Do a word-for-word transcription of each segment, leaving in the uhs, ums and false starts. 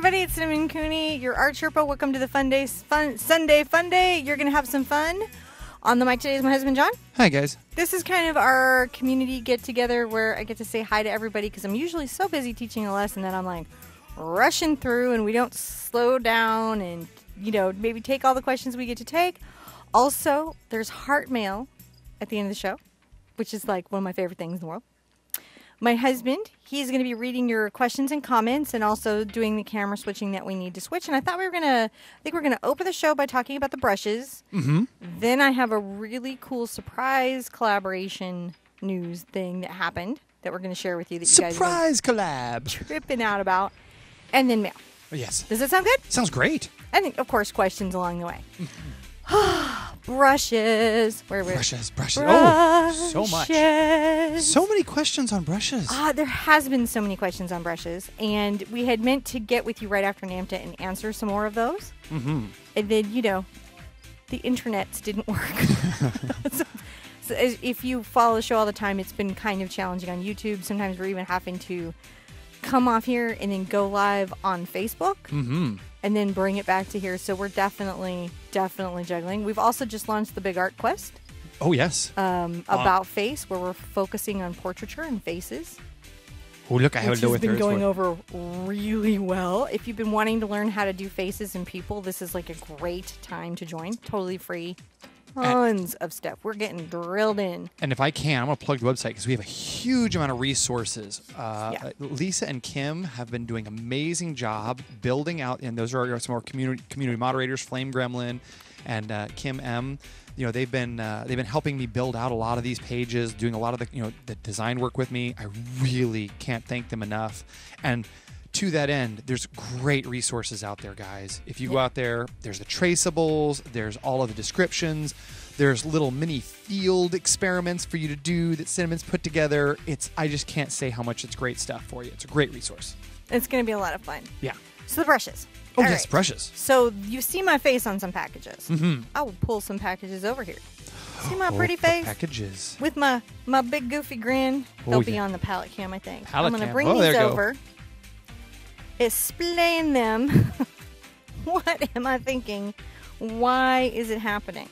everybody, it's Cinnamon Cooney, your Art Sherpa. Welcome to the Funday, fun, Sunday Funday. You're going to have some fun. On the mic today is my husband, John. Hi, guys. This is kind of our community get-together where I get to say hi to everybody because I'm usually so busy teaching a lesson that I'm like rushing through and we don't slow down and, you know, maybe take all the questions we get to take. Also, there's Hart mail at the end of the show, which is like one of my favorite things in the world. My husband, he's going to be reading your questions and comments and also doing the camera switching that we need to switch. And I thought we were going to, I think we're going to open the show by talking about the brushes. Mm-hmm. Then I have a really cool surprise collaboration news thing that happened that we're going to share with you that you guys Surprise collab. tripping out about. And then mail. Oh, yes. Does that sound good? Sounds great. I think, of course, questions along the way. Brushes. Where were Brushes, brushes. brushes. Oh, so much. So many questions on brushes. Ah, there has been so many questions on brushes, and we had meant to get with you right after NAMTA and answer some more of those. Mm-hmm. And then, you know, the internets didn't work. so, so as, if you follow the show all the time, it's been kind of challenging on YouTube. Sometimes we're even having to come off here and then go live on Facebook. Mm-hmm. And then bring it back to here. So we're definitely, definitely juggling. We've also just launched the Big Art Quest. Oh, yes. Um, Uh, about face, where we're focusing on portraiture and faces. Oh, look, I have Which a know has what been there is going for. over really well. If you've been wanting to learn how to do faces and people, this is like a great time to join. Totally free. Tons of stuff. We're getting drilled in. And if I can, I'm going to plug the website because we have a huge amount of resources. Uh, Yeah. Lisa and Kim have been doing an amazing job building out, and those are some of our community community moderators, Flame Gremlin and uh, Kim M. You know, they've been uh, they've been helping me build out a lot of these pages, doing a lot of the you know the design work with me. I really can't thank them enough. And to that end, there's great resources out there, guys. If you go Yeah. out there, there's the traceables, there's all of the descriptions, there's little mini field experiments for you to do that Cinnamon's put together. It's I just can't say how much it's great stuff for you. It's a great resource. It's going to be a lot of fun. Yeah. So the brushes. Oh, All yes, right. brushes. So you see my face on some packages. Mm-hmm. I will pull some packages over here. See my Oh, pretty the face? packages. With my, my big goofy grin. Oh, They'll be yeah. on the palette cam, I think. Palette I'm going to cam. bring Oh, these there you go. over. Explain them. What am I thinking? Why is it happening?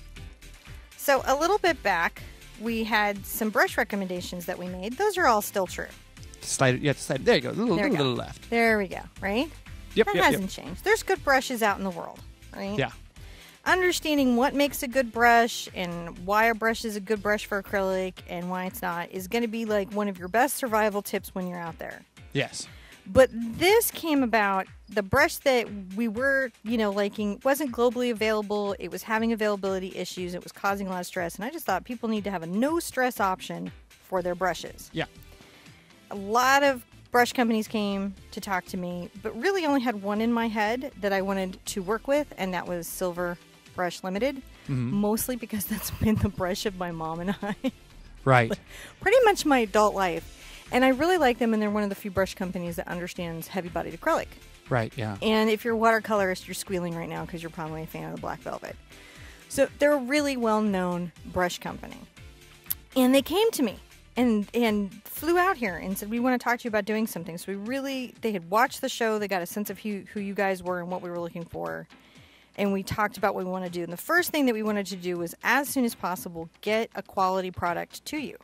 So a little bit back, we had some brush recommendations that we made. Those are all still true. Slide it. Yeah, slide it. There you go. A little, There we little, go. little left. There we go, right? Yep, That yep, hasn't yep. changed. There's good brushes out in the world, right? Yeah. Understanding what makes a good brush and why a brush is a good brush for acrylic and why it's not is going to be like one of your best survival tips when you're out there. Yes. But this came about, the brush that we were, you know, liking wasn't globally available. It was having availability issues. It was causing a lot of stress. And I just thought people need to have a no stress option for their brushes. Yeah. A lot of brush companies came to talk to me, but really only had one in my head that I wanted to work with, and that was Silver Brush Limited. Mm-hmm. Mostly because that's been the brush of my mom and I. Right. Pretty much my adult life. And I really like them, and they're one of the few brush companies that understands heavy-bodied acrylic. Right. Yeah. And if you're a watercolorist, you're squealing right now because you're probably a fan of the Black Velvet. So they're a really well-known brush company. And they came to me and and flew out here and said, we want to talk to you about doing something. So we really, they had watched the show. They got a sense of who, who you guys were and what we were looking for. And we talked about what we want to do. And the first thing that we wanted to do was, as soon as possible, get a quality product to you.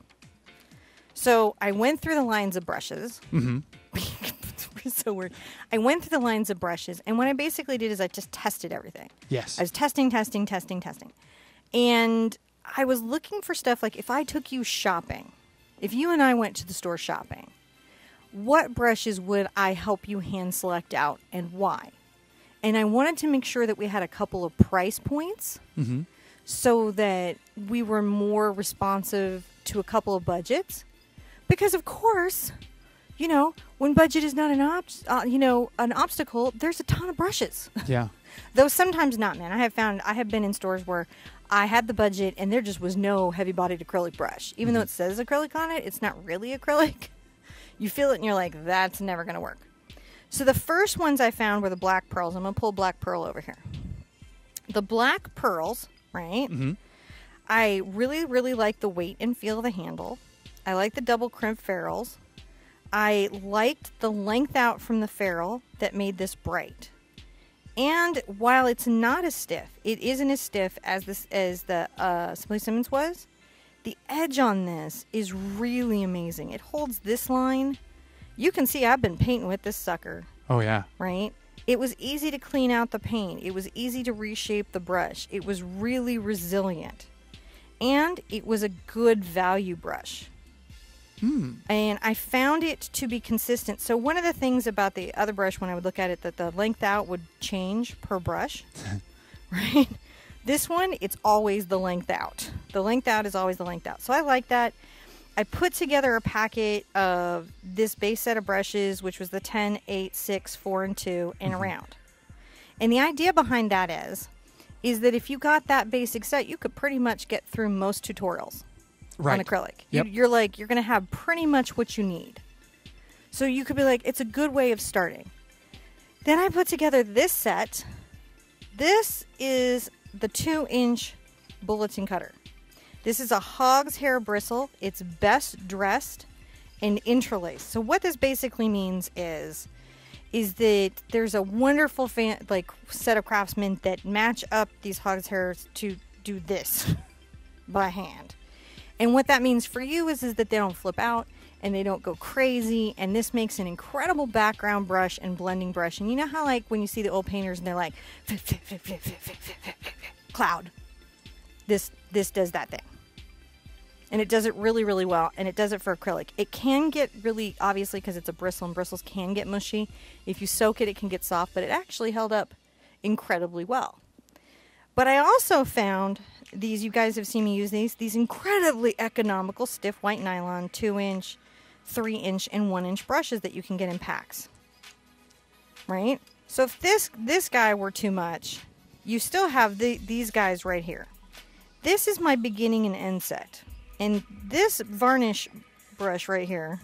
So I went through the lines of brushes. Mm-hmm. So weird. I went through the lines of brushes, and what I basically did is I just tested everything. Yes. I was testing, testing, testing, testing. And I was looking for stuff like, if I took you shopping, if you and I went to the store shopping, what brushes would I help you hand select out and why? And I wanted to make sure that we had a couple of price points Mm-hmm. so that we were more responsive to a couple of budgets. Because, of course, you know, when budget is not an ob- uh, you know, an obstacle, there's a ton of brushes. Yeah. Though sometimes not, man. I have found, I have been in stores where I had the budget and there just was no heavy-bodied acrylic brush. Even Mm-hmm. though it says acrylic on it, it's not really acrylic. You feel it and you're like, that's never going to work. So the first ones I found were the black pearls. I'm going to pull black pearl over here. The black pearls, right? Mm-hmm. I really, really like the weight and feel of the handle. I like the double crimp ferrules. I liked the length out from the ferrule that made this bright. And while it's not as stiff, it isn't as stiff as this as the uh, Simply Simmons was. The edge on this is really amazing. It holds this line. You can see I've been painting with this sucker. Oh, yeah. Right? It was easy to clean out the paint. It was easy to reshape the brush. It was really resilient. And it was a good value brush. Hmm. And I found it to be consistent. So one of the things about the other brush, when I would look at it, that the length out would change per brush. Right? This one, it's always the length out. The length out is always the length out. So I like that. I put together a packet of this base set of brushes, which was the ten, eight, six, four, and two, and mm-hmm. around. And the idea behind that is, is that if you got that basic set, you could pretty much get through most tutorials right. on acrylic. Yep. You, you're like, you're going to have pretty much what you need. So you could be like, it's a good way of starting. Then I put together this set. This is the two inch bulletin cutter. This is a hog's hair bristle. It's best dressed and interlaced. So what this basically means is, is that there's a wonderful fan, like set of craftsmen that match up these hog's hairs to do this by hand. And what that means for you is, is that they don't flip out and they don't go crazy. And this makes an incredible background brush and blending brush. And you know how like when you see the old painters and they're like, cloud. This, this does that thing. And it does it really, really well. And it does it for acrylic. It can get really, obviously, because it's a bristle and bristles can get mushy. If you soak it, it can get soft. But it actually held up incredibly well. But I also found these, you guys have seen me use these, these incredibly economical stiff white nylon two inch, three inch, and one inch brushes that you can get in packs. Right? So if this, this guy were too much, you still have the, these guys right here. This is my beginning and end set. And this varnish brush right here,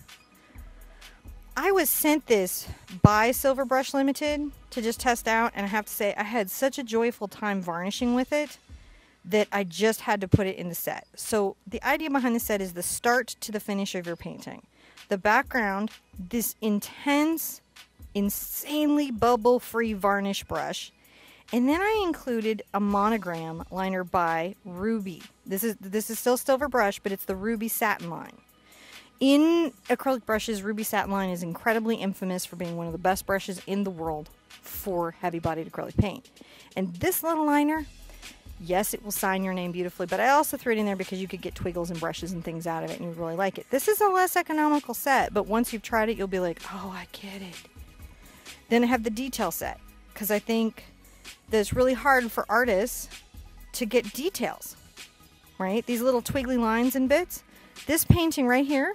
I was sent this by Silver Brush Limited to just test out. And I have to say, I had such a joyful time varnishing with it that I just had to put it in the set. So the idea behind the set is the start to the finish of your painting. The background, this intense, insanely bubble-free varnish brush. And then I included a monogram liner by Ruby. This is this is still Silver Brush, but it's the Ruby Satin line. In acrylic brushes, Ruby Satin line is incredibly infamous for being one of the best brushes in the world for heavy-bodied acrylic paint. And this little liner, yes, it will sign your name beautifully, but I also threw it in there because you could get twiggles and brushes and things out of it, and you'd really like it. This is a less economical set, but once you've tried it, you'll be like, oh, I get it. Then I have the detail set, because I think that it's really hard for artists to get details, right? These little twiggly lines and bits. This painting right here,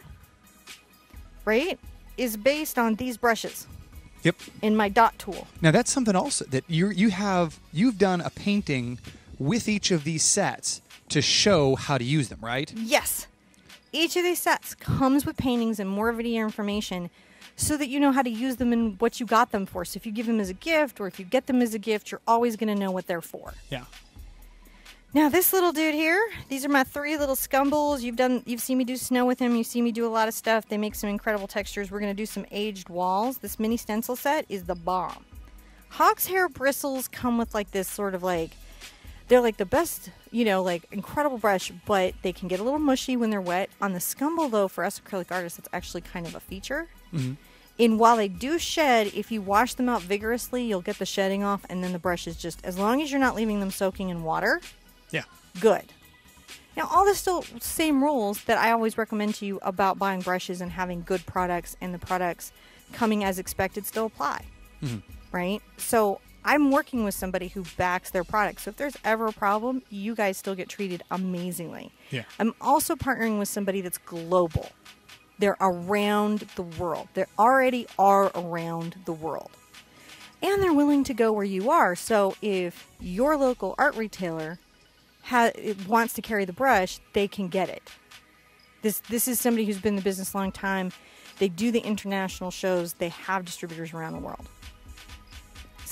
right, is based on these brushes. Yep. In my dot tool. Now that's something also that you you have you've done a painting with each of these sets to show how to use them, right? Yes. Each of these sets comes with paintings and more video information, so that you know how to use them and what you got them for. So if you give them as a gift or if you get them as a gift, you're always going to know what they're for. Yeah. Now this little dude here, these are my three little scumbles. You've done, you've seen me do snow with him. You've seen me do a lot of stuff. They make some incredible textures. We're going to do some aged walls. This mini stencil set is the bomb. Hawk's hair bristles come with like this sort of like, they're like the best, you know, like incredible brush, but they can get a little mushy when they're wet. On the scumble though, for us acrylic artists, it's actually kind of a feature. Mm-hmm. And while they do shed, if you wash them out vigorously, you'll get the shedding off, and then the brush is just, as long as you're not leaving them soaking in water, yeah, good. Now, all the still same rules that I always recommend to you about buying brushes and having good products and the products coming as expected still apply, mm-hmm. right? So I'm working with somebody who backs their product. So if there's ever a problem, you guys still get treated amazingly. Yeah. I'm also partnering with somebody that's global. They're around the world. They already are around the world. And they're willing to go where you are. So if your local art retailer ha- wants to carry the brush, they can get it. This, this is somebody who's been in the business a long time. They do the international shows. They have distributors around the world. So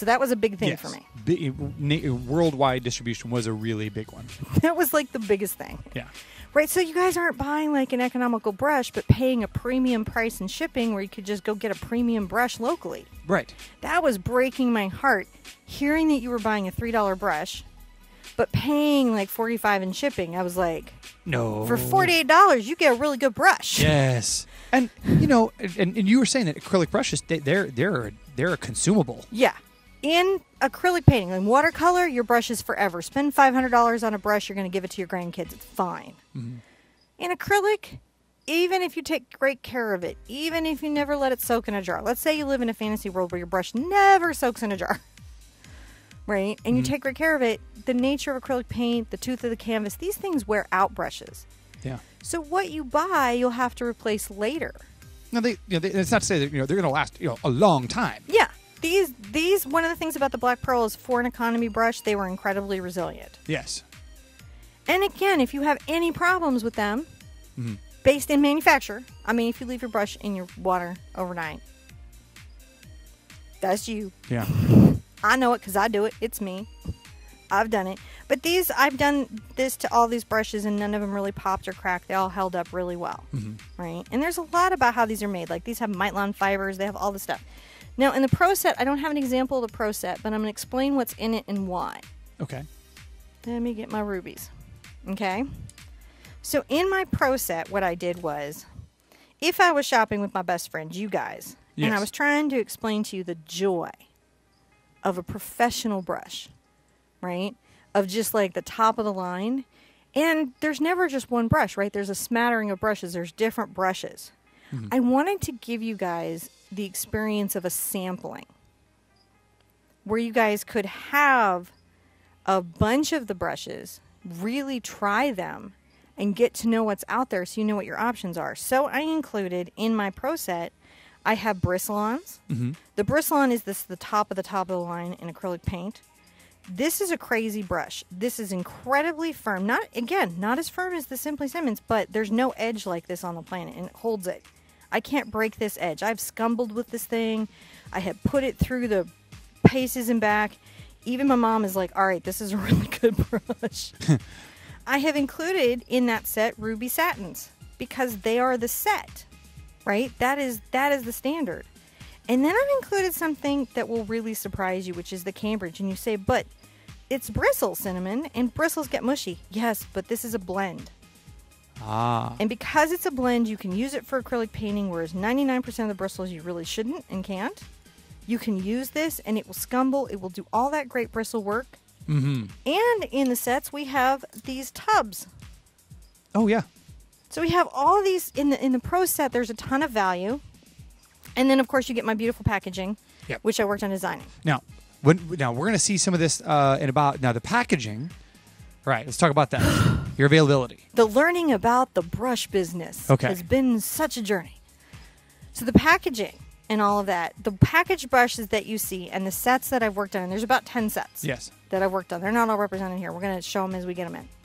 So that was a big thing yes. for me. Big, na- worldwide distribution was a really big one. That was like the biggest thing. Yeah. Right, so you guys aren't buying like an economical brush, but paying a premium price in shipping where you could just go get a premium brush locally. Right. That was breaking my heart, hearing that you were buying a three dollar brush, but paying like forty-five dollars in shipping. I was like, no. For forty-eight dollars, you get a really good brush. Yes. And, you know, and, and you were saying that acrylic brushes, they, they're, they're, they're a consumable. Yeah. In acrylic painting, in watercolor, your brush is forever. Spend five hundred dollars on a brush, you're going to give it to your grandkids. It's fine. Mm-hmm. In acrylic, even if you take great care of it, even if you never let it soak in a jar. Let's say you live in a fantasy world where your brush never soaks in a jar. Right? And mm-hmm. you take great care of it. The nature of acrylic paint, the tooth of the canvas, these things wear out brushes. Yeah. So what you buy, you'll have to replace later. No, they, you know, they, it's not to say that you know they're going to last you know a long time. Yeah. These, these, one of the things about the Black Pearl is for an economy brush, they were incredibly resilient. Yes. And again, if you have any problems with them, mm-hmm. based in manufacture, I mean, if you leave your brush in your water overnight, that's you. Yeah. I know it because I do it. It's me. I've done it. But these, I've done this to all these brushes and none of them really popped or cracked. They all held up really well. Mm-hmm. Right? And there's a lot about how these are made. Like these have Mitlon fibers. They have all this stuff. Now, in the Pro Set, I don't have an example of the Pro Set, but I'm going to explain what's in it and why. Okay. Let me get my rubies. Okay? So, in my Pro Set, what I did was, if I was shopping with my best friends, you guys, yes. and I was trying to explain to you the joy of a professional brush, right? Of just like the top of the line. And there's never just one brush, right? There's a smattering of brushes. There's different brushes. Mm-hmm. I wanted to give you guys the experience of a sampling where you guys could have a bunch of the brushes, really try them, and get to know what's out there so you know what your options are. So I included in my Pro Set, I have bristle-ons. Mm-hmm. The bristle-on is this the top of the top of the line in acrylic paint. This is a crazy brush. This is incredibly firm. Not again, not as firm as the Simply Simmons, but there's no edge like this on the planet, and it holds it. I can't break this edge. I've scumbled with this thing. I have put it through the paces and back. Even my mom is like, all right, this is a really good brush. I have included in that set ruby satins because they are the set, right? That is that is the standard. And then I've included something that will really surprise you, which is the Cambridge. And you say, but it's bristle, Cinnamon, and bristles get mushy. Yes, but this is a blend. Ah. And because it's a blend, you can use it for acrylic painting, whereas ninety-nine percent of the bristles you really shouldn't and can't. You can use this, and it will scumble. It will do all that great bristle work. Mm-hmm. And in the sets, we have these tubs. Oh, yeah. So we have all of these. In the, in the Pro Set, there's a ton of value. And then, of course, you get my beautiful packaging, yep. which I worked on designing. Now, when, now we're going to see some of this uh, in about... Now, the packaging... All right, let's talk about that. Your availability. The learning about the brush business okay. has been such a journey. So the packaging and all of that, the packaged brushes that you see and the sets that I've worked on, there's about ten sets yes. that I've worked on. They're not all represented here. We're going to show them as we get them in.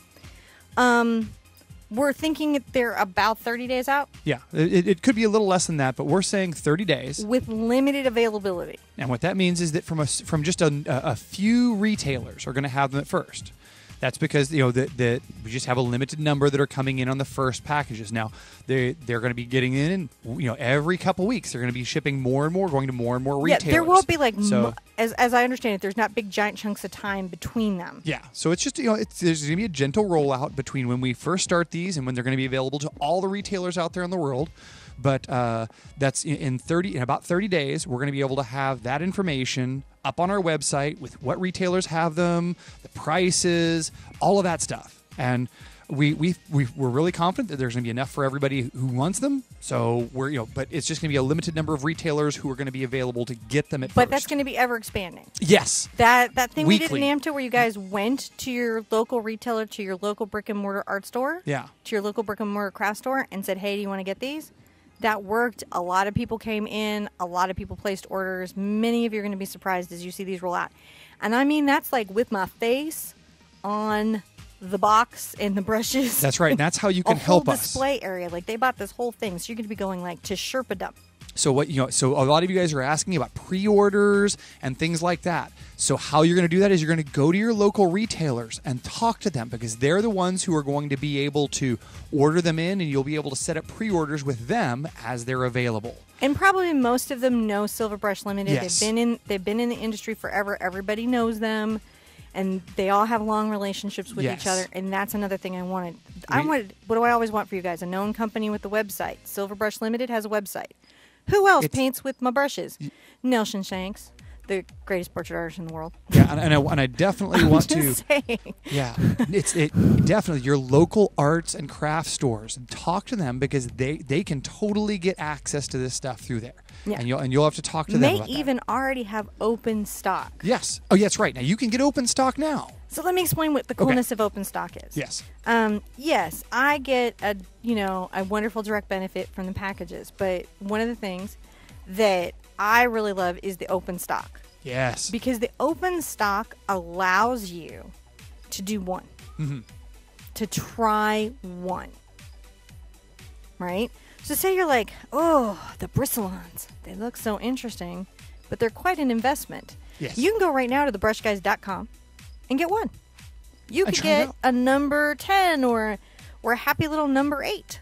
Um, we're thinking they're about thirty days out. Yeah, it, it could be a little less than that, but we're saying thirty days. With limited availability. And what that means is that from, a, from just a, a few retailers are going to have them at first. That's because you know that the, we just have a limited number that are coming in on the first packages. Now they they're going to be getting in, you know, every couple weeks. They're going to be shipping more and more, going to more and more retailers. Yeah, there won't be like so, mo- as as I understand it, there's not big giant chunks of time between them. Yeah, so it's just you know it's, there's going to be a gentle rollout between when we first start these and when they're going to be available to all the retailers out there in the world. But uh, that's in, in thirty in about thirty days. We're going to be able to have that information up on our website with what retailers have them, the prices, all of that stuff. And we we we we're really confident that there's going to be enough for everybody who wants them. So we're you know, but it's just going to be a limited number of retailers who are going to be available to get them at But first. that's going to be ever expanding. Yes. That that thing Weekly. we did in AMTA where you guys went to your local retailer, to your local brick and mortar art store, Yeah. to your local brick and mortar craft store, and said, "Hey, do you want to get these?" That worked. A lot of people came in. A lot of people placed orders. Many of you are going to be surprised as you see these roll out. And I mean, that's like with my face on the box and the brushes. That's right. And that's how you can a help whole us. display area. Like they bought this whole thing. So you're going to be going like to Sherpa dump. So what you know, so a lot of you guys are asking about pre-orders and things like that. So how you're going to do that is you're going to go to your local retailers and talk to them, because they're the ones who are going to be able to order them in, and you'll be able to set up pre-orders with them as they're available. And probably most of them know Silver Brush Limited. Yes. They've been in they've been in the industry forever. Everybody knows them, and they all have long relationships with Yes. each other. And that's another thing I wanted. I We- wanted. What do I always want for you guys? A known company with a website. Silver Brush Limited has a website. Who else It's- paints with my brushes? Nelson Shanks, the greatest portrait artist in the world. Yeah, and, and, I, and I definitely want to. Just saying. Yeah, it's it definitely your local arts and craft stores. Talk to them, because they they can totally get access to this stuff through there. Yeah. And you'll and you'll have to talk to them May about that. even already have open stock. Yes. Oh, yeah, that's right. Now you can get open stock now. So let me explain what the Okay. coolness of open stock is. Yes. Um, yes, I get a you know a wonderful direct benefit from the packages, but one of the things that I really love is the open stock, Yes. because the open stock allows you to do one, Mm-hmm. to try one, right? So say you're like, oh, the bristle-ons, they look so interesting, but they're quite an investment. Yes. You can go right now to the brush guys dot com and get one. You And could try it get out. a number ten or or a happy little number eight,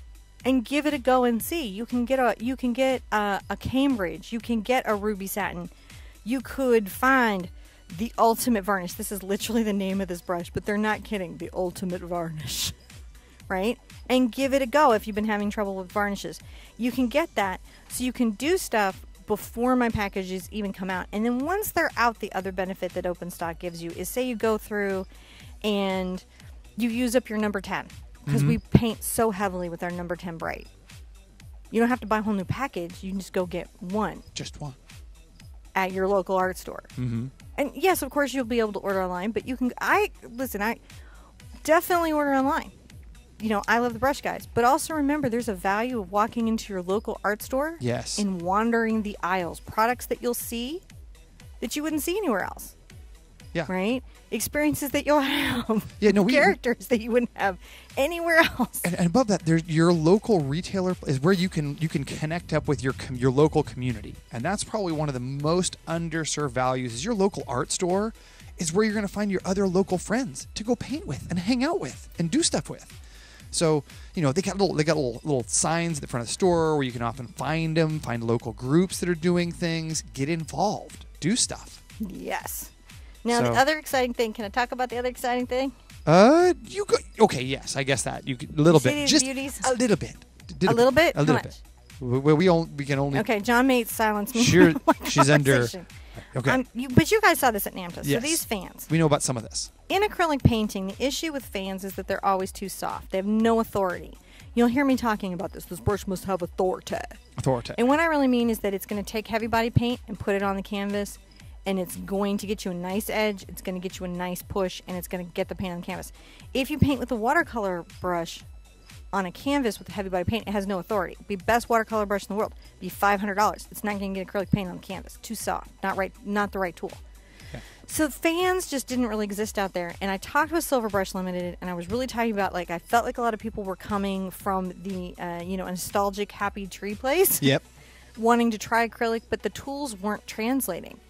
and give it a go and see. You can get a you can get a, a Cambridge. You can get a ruby satin. You could find the ultimate varnish. This is literally the name of this brush, but they're not kidding. The ultimate varnish, right? And give it a go if you've been having trouble with varnishes. You can get that, so you can do stuff before my packages even come out. And then once they're out, the other benefit that open stock gives you is, say you go through and you use up your number ten, because we paint so heavily with our number ten bright. You don't have to buy a whole new package. You can just go get one Just one. at your local art store. Mm-hmm. And yes, of course, you'll be able to order online, but you can, I, listen, I definitely order online. You know, I love the brush guys, but also remember there's a value of walking into your local art store Yes. and wandering the aisles. Products that you'll see that you wouldn't see anywhere else. Yeah. Right? Experiences that you'll have. Yeah, no, we- Characters that you wouldn't have anywhere else. And, and above that, there's your local retailer is where you can you can connect up with your com- your local community, and that's probably one of the most underserved values. Is your local art store is where you're going to find your other local friends to go paint with and hang out with and do stuff with. So you know they got little they got little little signs at the front of the store where you can often find them, find local groups that are doing things, get involved, do stuff. Yes. Now, So- the other exciting thing, can I talk about the other exciting thing? Uh, you go okay? Yes, I guess that you could, a little See bit, these just beauties? a little bit, A little bit? a How little much? bit. We, we, only, we can only. Okay, John Mates silenced me. Sure, in my she's under. conversation. Okay, Um, you, but you guys saw this at NAMTA. So Yes. these fans. we know about some of this. In acrylic painting, the issue with fans is that they're always too soft. They have no authority. You'll hear me talking about this. This brush must have authority. Authority. And what I really mean is that it's going to take heavy body paint and put it on the canvas, and it's going to get you a nice edge, it's going to get you a nice push, and it's going to get the paint on the canvas. If you paint with a watercolor brush on a canvas with a heavy body paint, it has no authority. It'd be best watercolor brush in the world. It'd be five hundred dollars. It's not going to get acrylic paint on the canvas. Too soft. Not right. Not the right tool. Yeah. So fans just didn't really exist out there. And I talked with Silver Brush Limited, and I was really talking about, like, I felt like a lot of people were coming from the, uh, you know, nostalgic happy tree place. Yep. Wanting to try acrylic, but the tools weren't translating.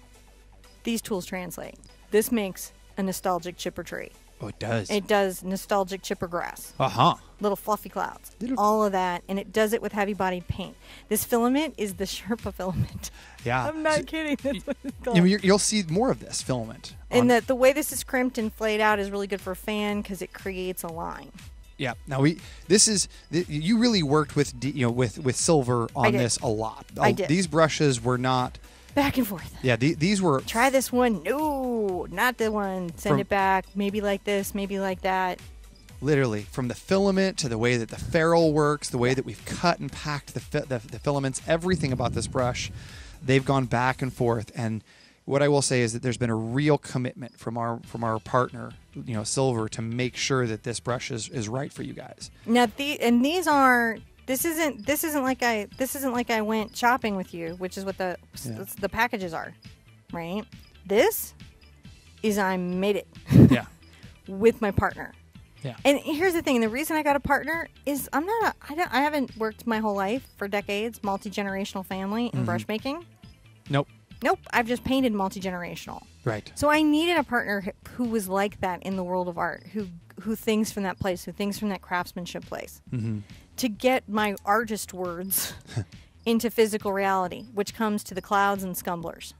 These tools translate. This makes a nostalgic chipper tree. Oh, it does. It does nostalgic chipper grass. Uh huh. Little fluffy clouds. Little- All of that. And it does it with heavy bodied paint. This filament is the Sherpa filament. Yeah. I'm not So- kidding. That's what it's I called. mean, you're, you'll see more of this filament. on- And that the way this is crimped and flayed out is really good for a fan because it creates a line. Yeah. Now we. This is. th- You really worked with D- you know with with silver on did. this a lot. I Uh, did. These brushes were not. Back and forth. Yeah. The, these were. Try this one. No, not the one. Send From- it back. Maybe like this. Maybe like that. Literally, from the filament to the way that the ferrule works, the way that we've cut and packed the, fi- the the filaments, everything about this brush, they've gone back and forth. And what I will say is that there's been a real commitment from our from our partner, you know, Silver, to make sure that this brush is, is right for you guys. Now the and these are this isn't this isn't like I this isn't like I went shopping with you, which is what the Yeah. the packages are, right? This is I made it Yeah. with my partner. Yeah. And here's the thing: the reason I got a partner is I'm not. A, I don't. I haven't worked my whole life for decades, multi-generational family in Mm-hmm. brush making. Nope. Nope. I've just painted multi-generational. Right. So I needed a partner who- who was like that in the world of art, who who thinks from that place, who thinks from that craftsmanship place, Mm-hmm. to get my artist words into physical reality, which comes to the clouds and scumblers.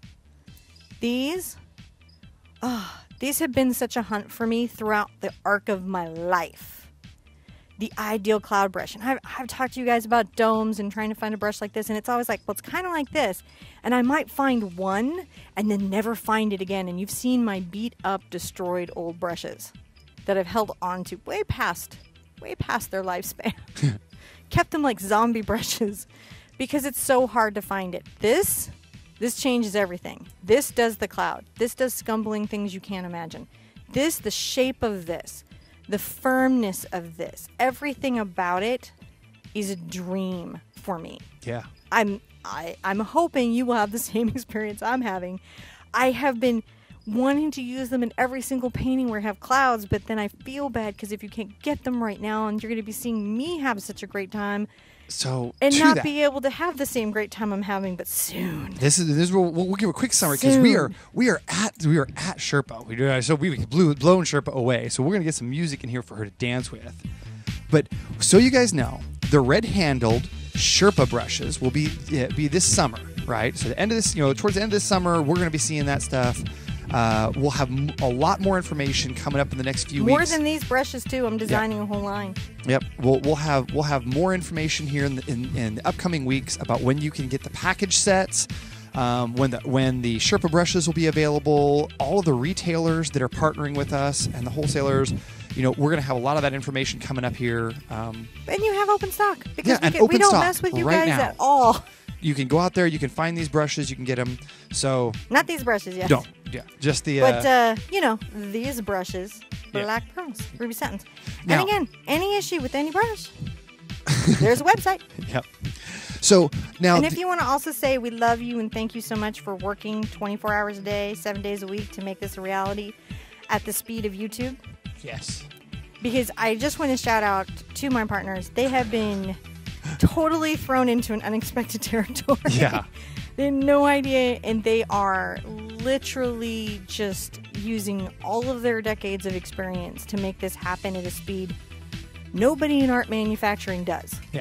These, oh, these have been such a hunt for me throughout the arc of my life. The ideal cloud brush. And I've, I've talked to you guys about domes and trying to find a brush like this, and it's always like, well, it's kind of like this. And I might find one and then never find it again. And you've seen my beat up, destroyed old brushes that I've held on to way past, way past their lifespan. Kept them like zombie brushes because it's so hard to find it. This, this changes everything. This does the cloud. This does scumbling things you can't imagine. This, the shape of this, the firmness of this, everything about it is a dream for me. Yeah. I'm I, I'm hoping you will have the same experience I'm having. I have been wanting to use them in every single painting where I have clouds, but then I feel bad because if you can't get them right now, and you're going to be seeing me have such a great time, So and to not that, be able to have the same great time I'm having, but soon. This is this is we'll, we'll give a quick summary because we are Soon. we are at we are at Sherpa. We do so we blew blown Sherpa away. So we're gonna get some music in here for her to dance with. But so you guys know, the red-handled Sherpa brushes will be uh, be this summer, right? So the end of this, you know, towards the end of this summer, we're gonna be seeing that stuff. Uh, we'll have m- a lot more information coming up in the next few More weeks. than these brushes too. I'm designing a whole line. Yep, we'll we'll have we'll have more information here in the, in, in the upcoming weeks about when you can get the package sets, um, when the when the Sherpa brushes will be available, all of the retailers that are partnering with us, and the wholesalers. You know, we're gonna have a lot of that information coming up here. Um, And you have open stock because Yeah, we, and get, we open don't stock mess with you right guys now. at all. you can go out there, you can find these brushes, you can get them. So Not these brushes, yes. don't, yeah, just the. But, uh, uh, you know, these brushes, Yeah. black pearls, ruby satins. Now- and again, any issue with any brush, there's a website. Yep. So now, And if th- you want to also say we love you and thank you so much for working twenty-four hours a day, seven days a week to make this a reality at the speed of YouTube, yes, because I just want to shout out to my partners. They have been totally thrown into an unexpected territory. Yeah. They had no idea, and they are literally just using all of their decades of experience to make this happen at a speed nobody in art manufacturing does. yeah,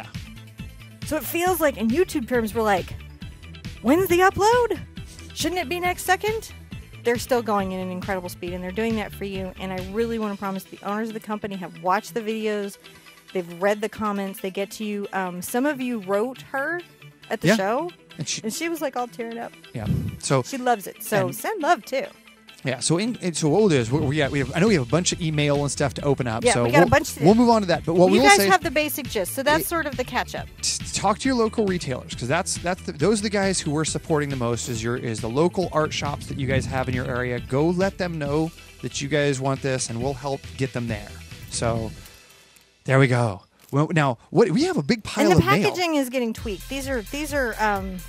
So it feels like, in YouTube terms, we're like, when's the upload? Shouldn't it be next second? They're still going in an incredible speed, and they're doing that for you. And I really want to promise the owners of the company have watched the videos. They've read the comments. They get to you. Um, some of you wrote her at the Yeah. show, and she, and she was like all tearing up. yeah. So She loves it. So And- send love, too. yeah, so in, and so what we'll do is we, we, got, we have, I know we have a bunch of email and stuff to open up. Yeah, so we got a we'll, bunch to do. we'll move on to that. But what we you will guys say, have the basic gist. So that's It- sort of the catch-up. t- talk to your local retailers because that's that's the, those are the guys who we're supporting the most. Is your is the local art shops that you guys have in your area. Go let them know that you guys want this, and we'll help get them there. So there we go. Well, now what we have a big pile And the of mail. packaging is getting tweaked. These are these are um,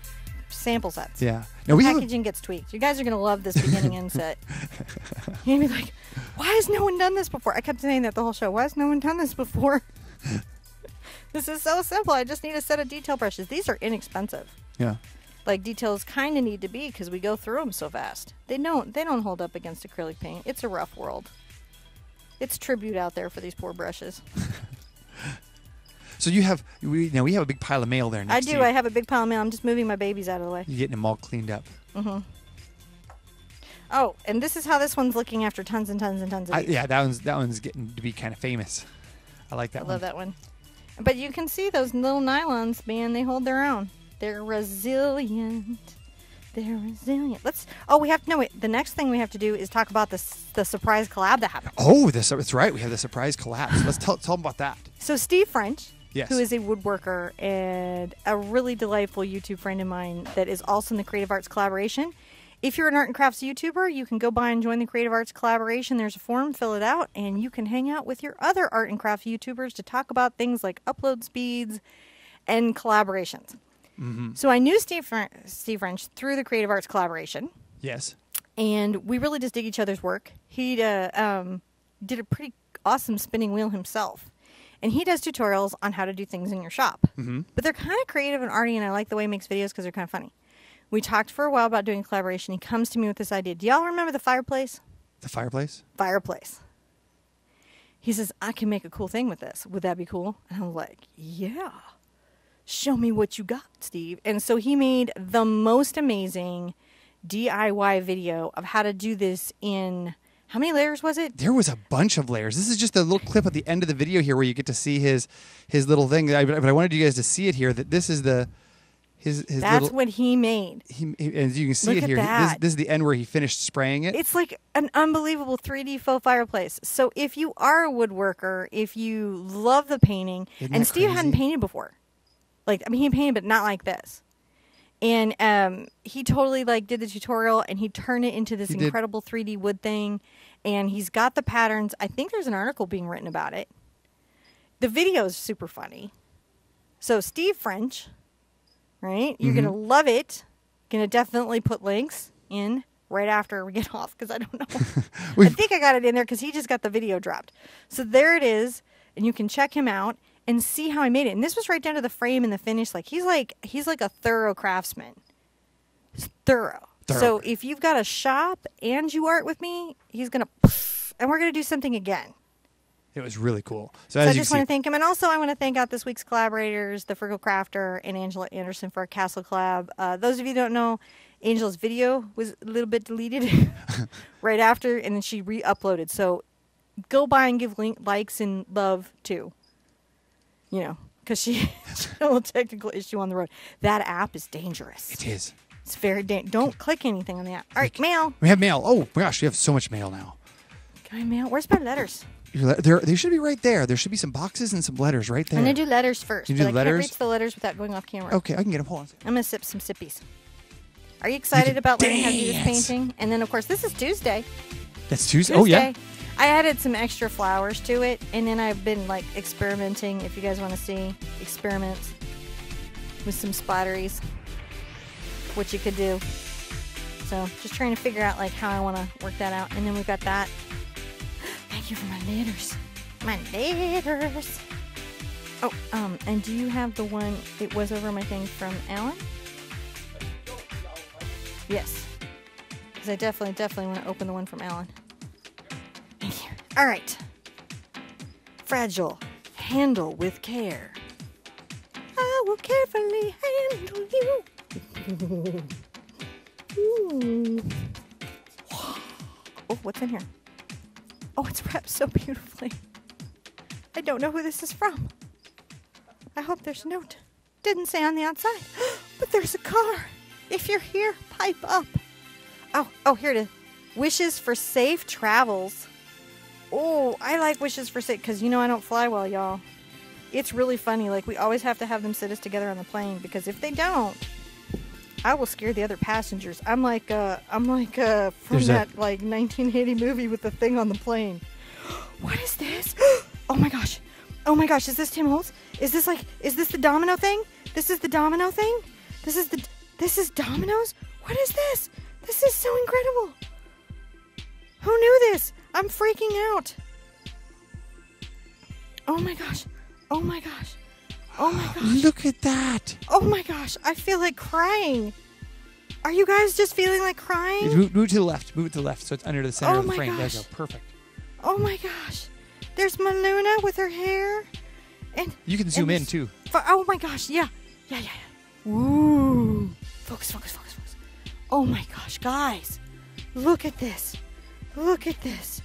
sample sets. Yeah. Now we have a, Packaging gets tweaked. You guys are going to love this beginning end set. You're going to be like, why has no one done this before? I kept saying that the whole show. Why has no one done this before? This is so simple. I just need a set of detail brushes. These are inexpensive. yeah. Like details kind of need to be because we go through them so fast. They don't. They don't hold up against acrylic paint. It's a rough world. It's tribute out there for these poor brushes. So you have we now we have a big pile of mail there. I Next do. To you. I have a big pile of mail. I'm just moving my babies out of the way. You're getting them all cleaned up. Mm-hmm. Oh, and this is how this one's looking after tons and tons and tons of I, these. yeah, that one's that one's getting to be kind of famous. I like that I one. love that one. But you can see those little nylons, man, they hold their own. They're resilient. They're resilient. Let's. Oh, we have to. No, wait. The next thing we have to do is talk about the s- the surprise collab that happened. Oh, this that's right. We have the surprise collapse. Let's tell tell them about that. So Steve French, Yes. who is a woodworker and a really delightful YouTube friend of mine that is also in the Creative Arts Collaboration. If you're an art and crafts YouTuber, you can go by and join the Creative Arts Collaboration. There's a form, fill it out, and you can hang out with your other art and craft YouTubers to talk about things like upload speeds and collaborations. Mm-hmm. So I knew Steve, Fren- Steve French through the Creative Arts Collaboration, Yes. and we really just dig each other's work. He uh, um, did a pretty awesome spinning wheel himself. And he does tutorials on how to do things in your shop. Mm-hmm. But they're kind of creative and arty, and I like the way he makes videos because they're kind of funny. We talked for a while about doing a collaboration. He comes to me with this idea. Do y'all remember the fireplace? The fireplace? Fireplace. He says, I can make a cool thing with this. Would that be cool? And I'm like, yeah. Show me what you got, Steve. And so he made the most amazing D I Y video of how to do this in, how many layers was it? There was a bunch of layers. This is just a little clip at the end of the video here where you get to see his his little thing. I, but I wanted you guys to see it here, that this is the, his, his That's little, what he made. He, he, as you can see Look it at here, that. this, this is the end where he finished spraying it. It's like an unbelievable three D faux fireplace. So if you are a woodworker, if you love the painting, Isn't and that Steve hadn't crazy? painted before. Like, I mean, he painted, but not like this. And um, he totally, like, did the tutorial, and he turned it into this He did. incredible three D wood thing. And he's got the patterns. I think there's an article being written about it. The video is super funny. So Steve French, right? You're Mhm. going to love it. Going to definitely put links in right after we get off because I don't know. I We've- think I got it in there because he just got the video dropped. So there it is. And you can check him out and see how I made it. And this was right down to the frame and the finish. Like he's like he's like a thorough craftsman. He's thorough. Thorough. So if you've got a shop and you art with me, he's gonna and we're gonna do something again. It was really cool. So, So as I you just can want to see, thank him, and also I want to thank out this week's collaborators, the Frugal Crafter and Angela Anderson for a Castle collab. Uh, those of you who don't know, Angela's video was a little bit deleted right after, and then she re-uploaded. So go by and give link, likes and love too. You know, because she, she had a little technical issue on the road. That app is dangerous. it is. It's very dangerous. Don't click anything on the app. All right, mail. We have mail. Oh my gosh, we have so much mail now. Can I mail? Where's my letters? Your le- There, they should be right there. There should be some boxes and some letters right there. I'm gonna do letters first. You but do I letters? can't reach the letters without going off camera. Okay, I can get them. Hold on. I'm gonna sip some sippies. Are you excited can about learning how to do this dance. painting? And then, of course, this is Tuesday. That's Tuesday. Tuesday. Oh yeah. I added some extra flowers to it, and then I've been like experimenting. If you guys want to see experiments with some splatteries, what you could do. So just trying to figure out like how I want to work that out. And then we've got that. Thank you for my letters. My letters. Oh, um, and do you have the one? It was over my thing from Alan. Yes, because I definitely, definitely want to open the one from Alan. Thank you. All right. Fragile. Handle with care. I will carefully handle you. Ooh. Oh, what's in here? Oh, it's wrapped so beautifully. I don't know who this is from. I hope there's a note. Didn't say on the outside, but there's a car. If you're here, pipe up. Oh, oh, here it is. Wishes for safe travels. Oh, I like wishes for safe, because you know I don't fly well, y'all. It's really funny. Like, we always have to have them sit us together on the plane, because if they don't, I will scare the other passengers. I'm like, uh, I'm like, uh, from There's a- that, like, nineteen eighty movie with the thing on the plane. What is this? Oh my gosh. Oh my gosh, is this Tim Holtz? Is this like, is this the domino thing? This is the domino thing? This is the, this is dominoes? What is this? This is so incredible. Who knew this? I'm freaking out. Oh my gosh. Oh my gosh. Oh my gosh. Look at that. Oh my gosh. I feel like crying. Are you guys just feeling like crying? Move, move to the left. Move it to the left, so it's under the center Oh of the my frame. There you gosh. go. Perfect. Oh my gosh. There's Maluna with her hair. And You can zoom and in too. f- Oh my gosh. Yeah. Yeah, yeah, yeah. Ooh. Focus, focus, focus, focus. Oh my gosh, guys. Look at this. Look at this.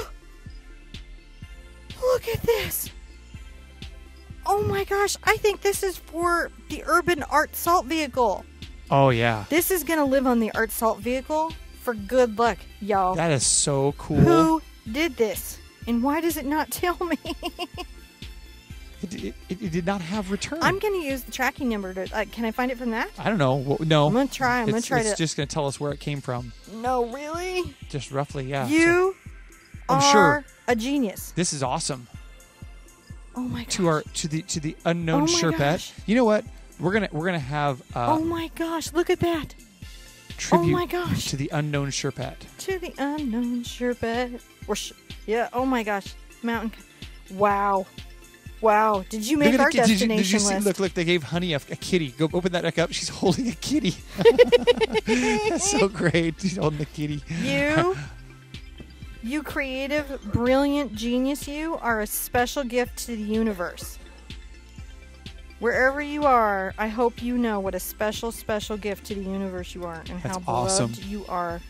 Look at this. Oh my gosh. I think this is for the Urban Art Salt Vehicle. Oh yeah. This is going to live on the Art Salt Vehicle for good luck, y'all. That is so cool. Who did this? And why does it not tell me? It, it, it, it did not have return. I'm going to use the tracking number to. Uh, can I find it from that? I don't know. Well, no. I'm going to try. I'm going it's, to try it's to. just going to tell us where it came from. No, really? Just roughly, yeah. So You I'm are sure. a genius. this is awesome. Oh my gosh. To our to the to the unknown Oh my Sherpette. gosh. You know what? We're gonna we're gonna have uh, Oh my gosh, look at that. tribute Oh my gosh. to the unknown Sherpette. To the unknown Sherpa. Or sh- yeah, oh my gosh. mountain. Wow. Wow. Did you make Look at our the, did you, destination did you see, list? look, look, they gave Honey a, a kitty. Go open that back up. She's holding a kitty. That's so great. She's holding a kitty. You, you creative, brilliant genius, you are a special gift to the universe. Wherever you are, I hope you know what a special, special gift to the universe you are and That's how beloved awesome. you are.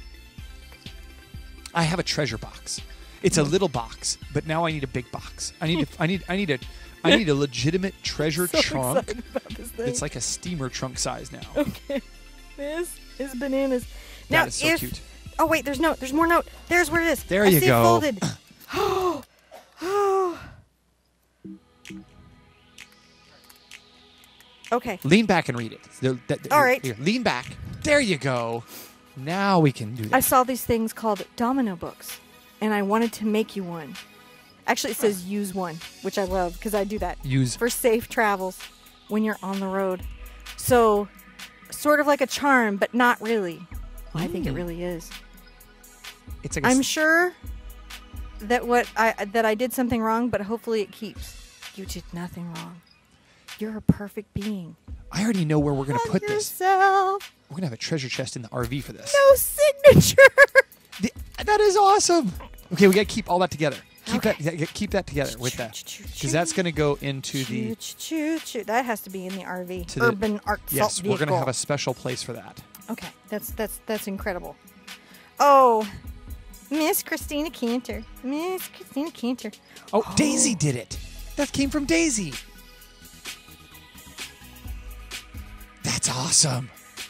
I have a treasure box. It's a little box, but now I need a big box. I need a, I need I need a I need a legitimate treasure So trunk. excited about this thing. It's like a steamer trunk size now. Okay. This is bananas. Now, That is so if, cute. Oh, wait, there's note. There's more note. There's where it is. There I you see go. It folded. Oh. Oh. Okay. Lean back and read it. The- that- that- All here, right. here, lean back. There you go. Now we can do that. I saw these things called domino books, and I wanted to make you one. Actually, it says use one, which I love because I do that. Use. For safe travels when you're on the road. So, sort of like a charm, but not really. Well, I think it Mm. really is. It's like a I'm s- sure that what I that I did something wrong, but hopefully it keeps. You did nothing wrong. You're a perfect being. I already know where we're going to Hug put this. yourself. We're going to have a treasure chest in the R V for this. No signature. The- that is awesome. Okay, we got to keep all that together. Keep Okay. that yeah, keep that together with that. Because that's going to go into the Choo, choo, choo. That has to be in the R V. To the- Urban art salt Yes, vehicle. we're going to have a special place for that. Okay, that's that's that's incredible. Oh, Miss Christina Cantor. Miss Christina Cantor. Oh, Daisy did it. That came from Daisy. That's awesome.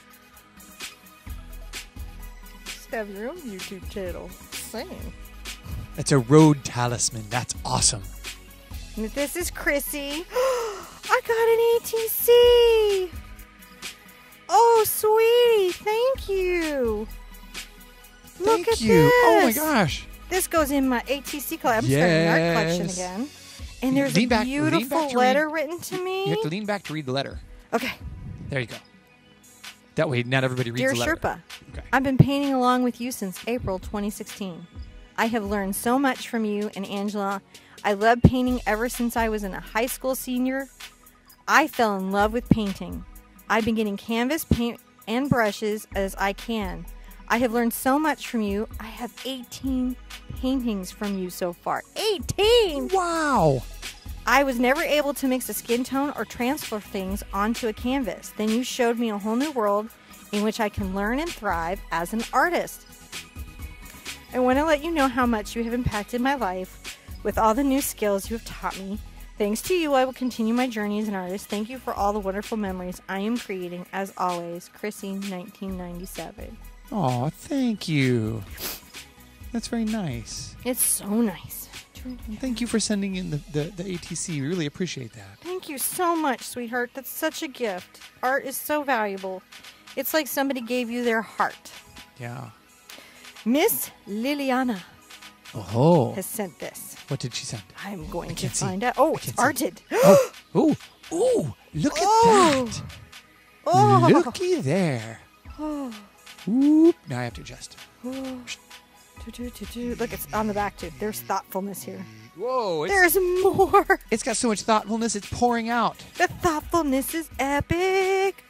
Just have your own YouTube channel. Same. That's a road talisman. That's awesome. This is Chrissy. I got an A T C. Oh, sweetie, thank you. Look Thank at you. this. Oh my gosh. This goes in my A T C collection. I'm starting an art collection Yes. again. And there's Lean a back- lean beautiful back to letter read- written to me. You have to lean back to read the letter. Okay. There you go. That way, not everybody reads Dear the letter. Sherpa, Okay. I've been painting along with you since April twenty sixteen. I have learned so much from you and Angela. I love painting ever since I was in a high school senior. I fell in love with painting. I've been getting canvas, paint, and brushes as I can. I have learned so much from you. I have eighteen paintings from you so far. eighteen! Wow. I was never able to mix a skin tone or transfer things onto a canvas. Then you showed me a whole new world in which I can learn and thrive as an artist. I want to let you know how much you have impacted my life with all the new skills you have taught me. Thanks to you, I will continue my journey as an artist. Thank you for all the wonderful memories I am creating. As always, Chrissy, nineteen ninety-seven. Oh, thank you. That's very nice. It's so nice. Thank you for sending in the, the, the A T C. We really appreciate that. Thank you so much, sweetheart. That's such a gift. Art is so valuable. It's like somebody gave you their heart. Yeah. Miss Liliana Oh. has sent this. What did she send? I'm going to can't see. find out. Oh, I it's can't see. arted. Oh. Ooh. Ooh. Look at Oh. that. Oh. Looky there. Oh. Oop. Now I have to adjust. Oh. Do, do, do, do. Look, it's on the back too. There's thoughtfulness here. Whoa. It's, There's more. it's got so much thoughtfulness. It's pouring out. The thoughtfulness is epic.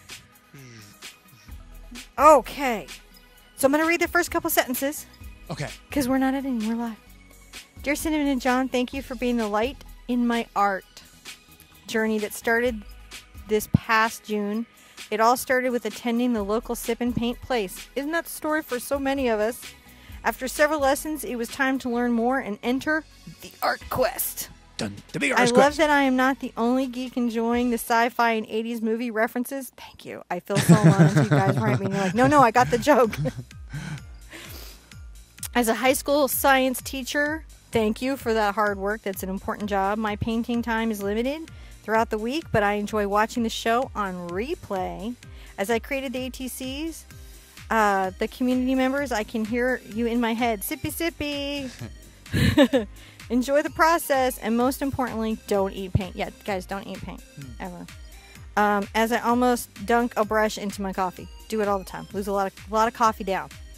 Okay. So I'm going to read the first couple sentences Okay. because we're not editing. We're live. Dear Cinnamon and John, thank you for being the light in my art journey that started this past June. It all started with attending the local sip and paint place. Isn't that the story for so many of us? After several lessons, it was time to learn more and enter the art quest. Done. The big I artist love quest. that I am not the only geek enjoying the sci-fi and eighties movie references. Thank you. I feel so alone until you guys write me and you're like, no, no, I got the joke. As a high school science teacher, thank you for that hard work. That's an important job. My painting time is limited throughout the week, but I enjoy watching the show on replay. As I created the A T Cs, uh, the community members, I can hear you in my head. Sippy, sippy. Enjoy the process, and most importantly, don't eat paint. Yeah, guys, don't eat paint, ever. Um, as I almost dunk a brush into my coffee. Do it all the time. Lose a lot of, a lot of coffee down.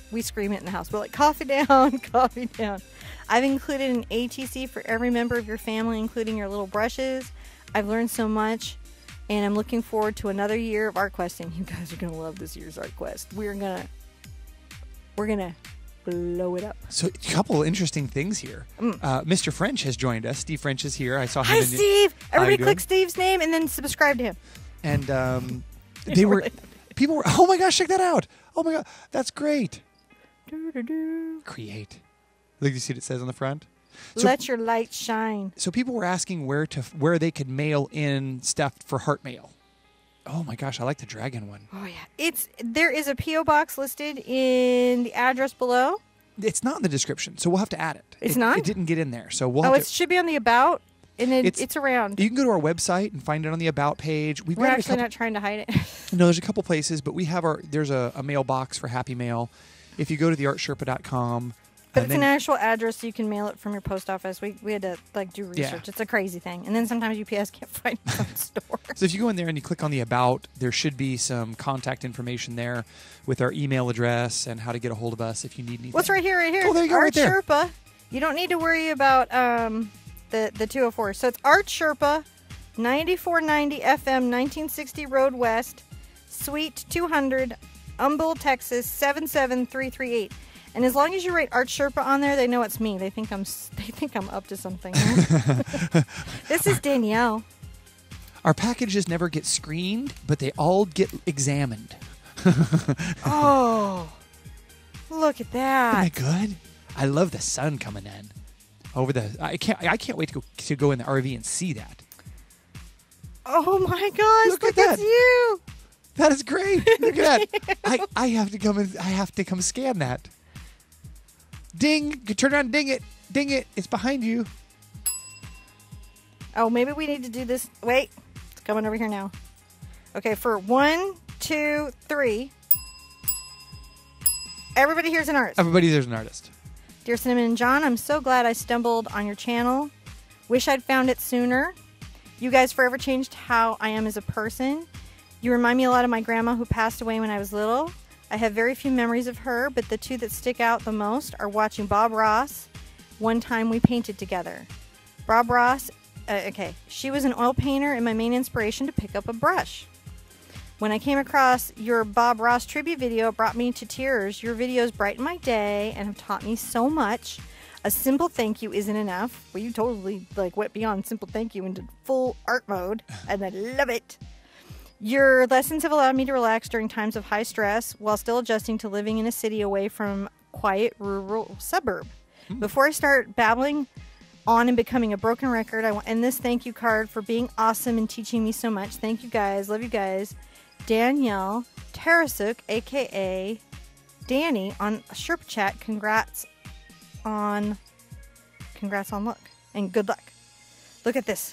we scream it in the house. We're like, coffee down, coffee down. I've included an A T C for every member of your family, including your little brushes. I've learned so much, and I'm looking forward to another year of art questing. You guys are going to love this year's art quest. We're going to, we're going to blow it up. So a couple of interesting things here. Mm. Uh, Mister French has joined us. Steve French is here. I saw him. Hi, in Steve. Everybody click Steve's name and then subscribe to him. And um, they were, people were, oh my gosh, check that out. Oh my God, that's great. Do, do, do. Create. Look, you see what it says on the front? So, let your light shine. So people were asking where to where they could mail in stuff for Hart Mail. Oh my gosh, I like the dragon one. Oh yeah, it's there is a P O box listed in the address below. It's not in the description, so we'll have to add it. It's it, not. It didn't get in there, so we'll. Oh, have it to, should be on the about, and then it's, it's around. You can go to our website and find it on the about page. We've We're got actually couple, not trying to hide it. No, there's a couple places, but we have our there's a, a mailbox for Happy Mail. If you go to the art sherpa dot com. But it's an actual address, so you can mail it from your post office. We we had to like do research. Yeah. It's a crazy thing. And then sometimes U P S can't find it on the store. So if you go in there and you click on the About, there should be some contact information there with our email address and how to get a hold of us if you need anything. What's right here, right here? Oh, there you go, Art right there. Sherpa. You don't need to worry about um, the, the two oh four. So it's Art Sherpa, ninety-four ninety F M, nineteen sixty Road West, Suite two hundred, Humble, Texas, seven seven three three eight. And as long as you write Art Sherpa on there, they know it's me. They think I'm they think I'm up to something. This is Danielle. Our packages never get screened, but they all get examined. Oh, look at that! Isn't that good? I love the sun coming in over the. I can't. I can't wait to go to go in the R V and see that. Oh my gosh! Look, look at at that. you. That is great. Look at that. I, I have to come and I have to come scan that. Ding! You turn around, ding it, ding it. It's behind you. Oh, maybe we need to do this. Wait, it's coming over here now. Okay, for one, two, three. Everybody here's an artist. Everybody there's an artist. Dear Cinnamon and John, I'm so glad I stumbled on your channel. Wish I'd found it sooner. You guys forever changed how I am as a person. You remind me a lot of my grandma who passed away when I was little. I have very few memories of her, but the two that stick out the most are watching Bob Ross. One time we painted together. Bob Ross, uh, okay, she was an oil painter and my main inspiration to pick up a brush. When I came across your Bob Ross tribute video, it brought me to tears. Your videos brighten my day and have taught me so much. A simple thank you isn't enough. Well, you totally like went beyond simple thank you into full art mode, and I love it. Your lessons have allowed me to relax during times of high stress while still adjusting to living in a city away from quiet rural suburb. Mm. Before I start babbling on and becoming a broken record, I want to end this thank you card for being awesome and teaching me so much. Thank you guys. Love you guys. Danielle Tarasuk, a k a. Danny on Sherpa Chat. Congrats on, congrats on luck and good luck. Look at this.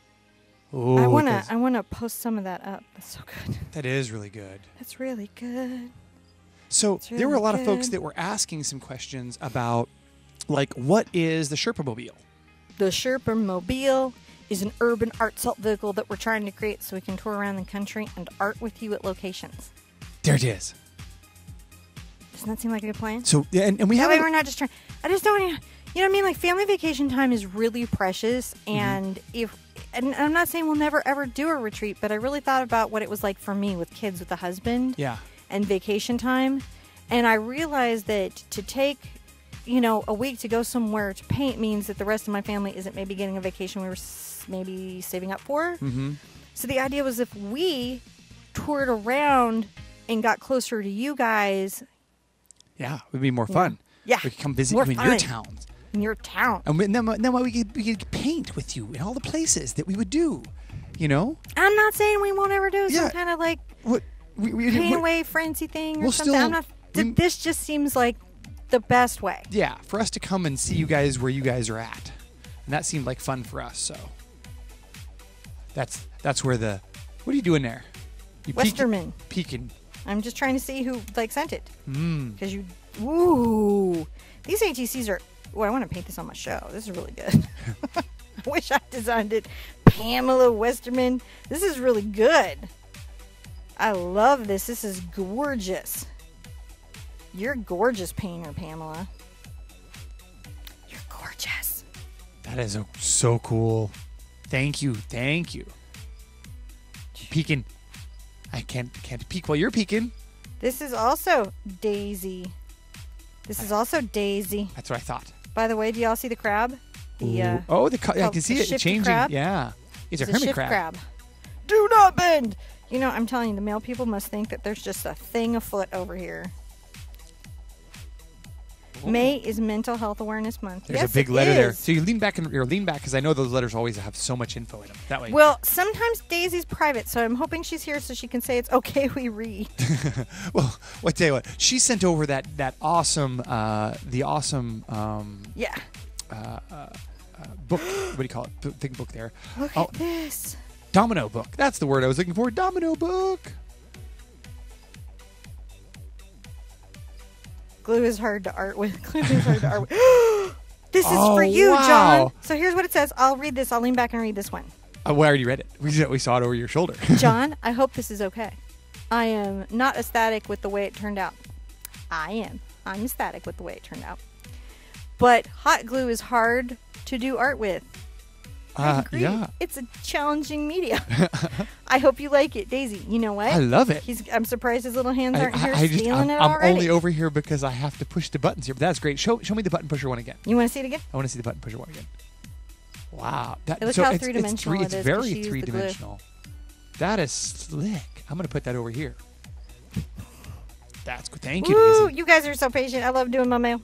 Ooh, I wanna, I wanna post some of that up. That's so good. That is really good. That's really good. So That's really there were a lot good. of folks that were asking some questions about, like, what is the Sherpa Mobile? The Sherpa Mobile is an urban art salt vehicle that we're trying to create so we can tour around the country and art with you at locations. There it is. Doesn't that seem like a good plan? So yeah, and, and we that have. way we're not just trying. I just don't want to. You know what I mean? Like family vacation time is really precious, and mm-hmm. if. And I'm not saying we'll never ever do a retreat, but I really thought about what it was like for me with kids with a husband yeah. and vacation time. And I realized that to take, you know, a week to go somewhere to paint means that the rest of my family isn't maybe getting a vacation we were s- maybe saving up for. Mm-hmm. So the idea was if we toured around and got closer to you guys. Yeah, it would be more fun. Yeah. We could come visit more you in fun. your towns. In your town. And then, then we could, we could paint with you in all the places that we would do, you know? I'm not saying we won't ever do some yeah. kind of like what, we, we, paint we, away frenzy thing or we'll something. Still, I'm not, we, this just seems like the best way. Yeah, for us to come and see you guys where you guys are at. And that seemed like fun for us, so. That's that's where the... What are you doing there? You Westerman. Peeking. I'm just trying to see who like sent it. Mm. Because you... Ooh. These A T Cs are... Oh, I want to paint this on my show. This is really good. I wish I designed it. Pamela Westerman. This is really good. I love this. This is gorgeous. You're a gorgeous painter, Pamela. You're gorgeous. That is a, so cool. Thank you. Thank you. Peeking. I can't can't peek while you're peeking. This is also Daisy. This is also Daisy. That's what I thought. By the way, do y'all see the crab? The, uh, oh, the yeah, I can see the it shifty changing. crab? Yeah. It's, It's a a hermit shift crab. crab. Do not bend. You know, I'm telling you, the male people must think that there's just a thing afoot over here. Ooh. May is Mental Health Awareness Month. There's Yes, a big it letter there. is. So you lean back and or lean back because I know those letters always have so much info in them. That way. Well, sometimes Daisy's private, so I'm hoping she's here so she can say it's okay we read. well, I tell you what, she sent over that that awesome, uh, the awesome, um, Yeah. uh, uh, uh, book. What do you call it? B- Big book there. Look oh, at this. Domino book. That's the word I was looking for. Domino book. Glue is hard to art with. Glue is hard to art with. This is Oh, for you, wow. John. So here's what it says. I'll read this. I'll lean back and read this one. Uh, we already read it. We we saw it over your shoulder. John, I hope this is okay. I am not ecstatic with the way it turned out. I am. I'm ecstatic with the way it turned out. But hot glue is hard to do art with. I Uh, agree. yeah. It's a challenging medium. I hope you like it, Daisy. You know what? I love it. He's, I'm surprised his little hands I, aren't here I, I just, stealing I'm, it I'm already. only over here because I have to push the buttons here. But that's great. Show show me the button pusher one again. You want to see it again? I want to see the button pusher one again. Wow. That, Look so how it's, three-dimensional it's, it three, it's is 'cause she very used the three glue. dimensional. That is slick. I'm going to put that over here. That's good. Thank you, Woo! Daisy. You guys are so patient. I love doing my mail.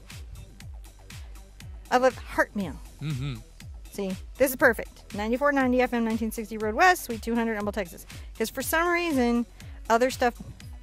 I love heart mail. Mm-hmm. See, this is perfect. ninety-four ninety F M, nineteen sixty Road West, Suite two hundred, Humble, Texas. Because for some reason, other stuff.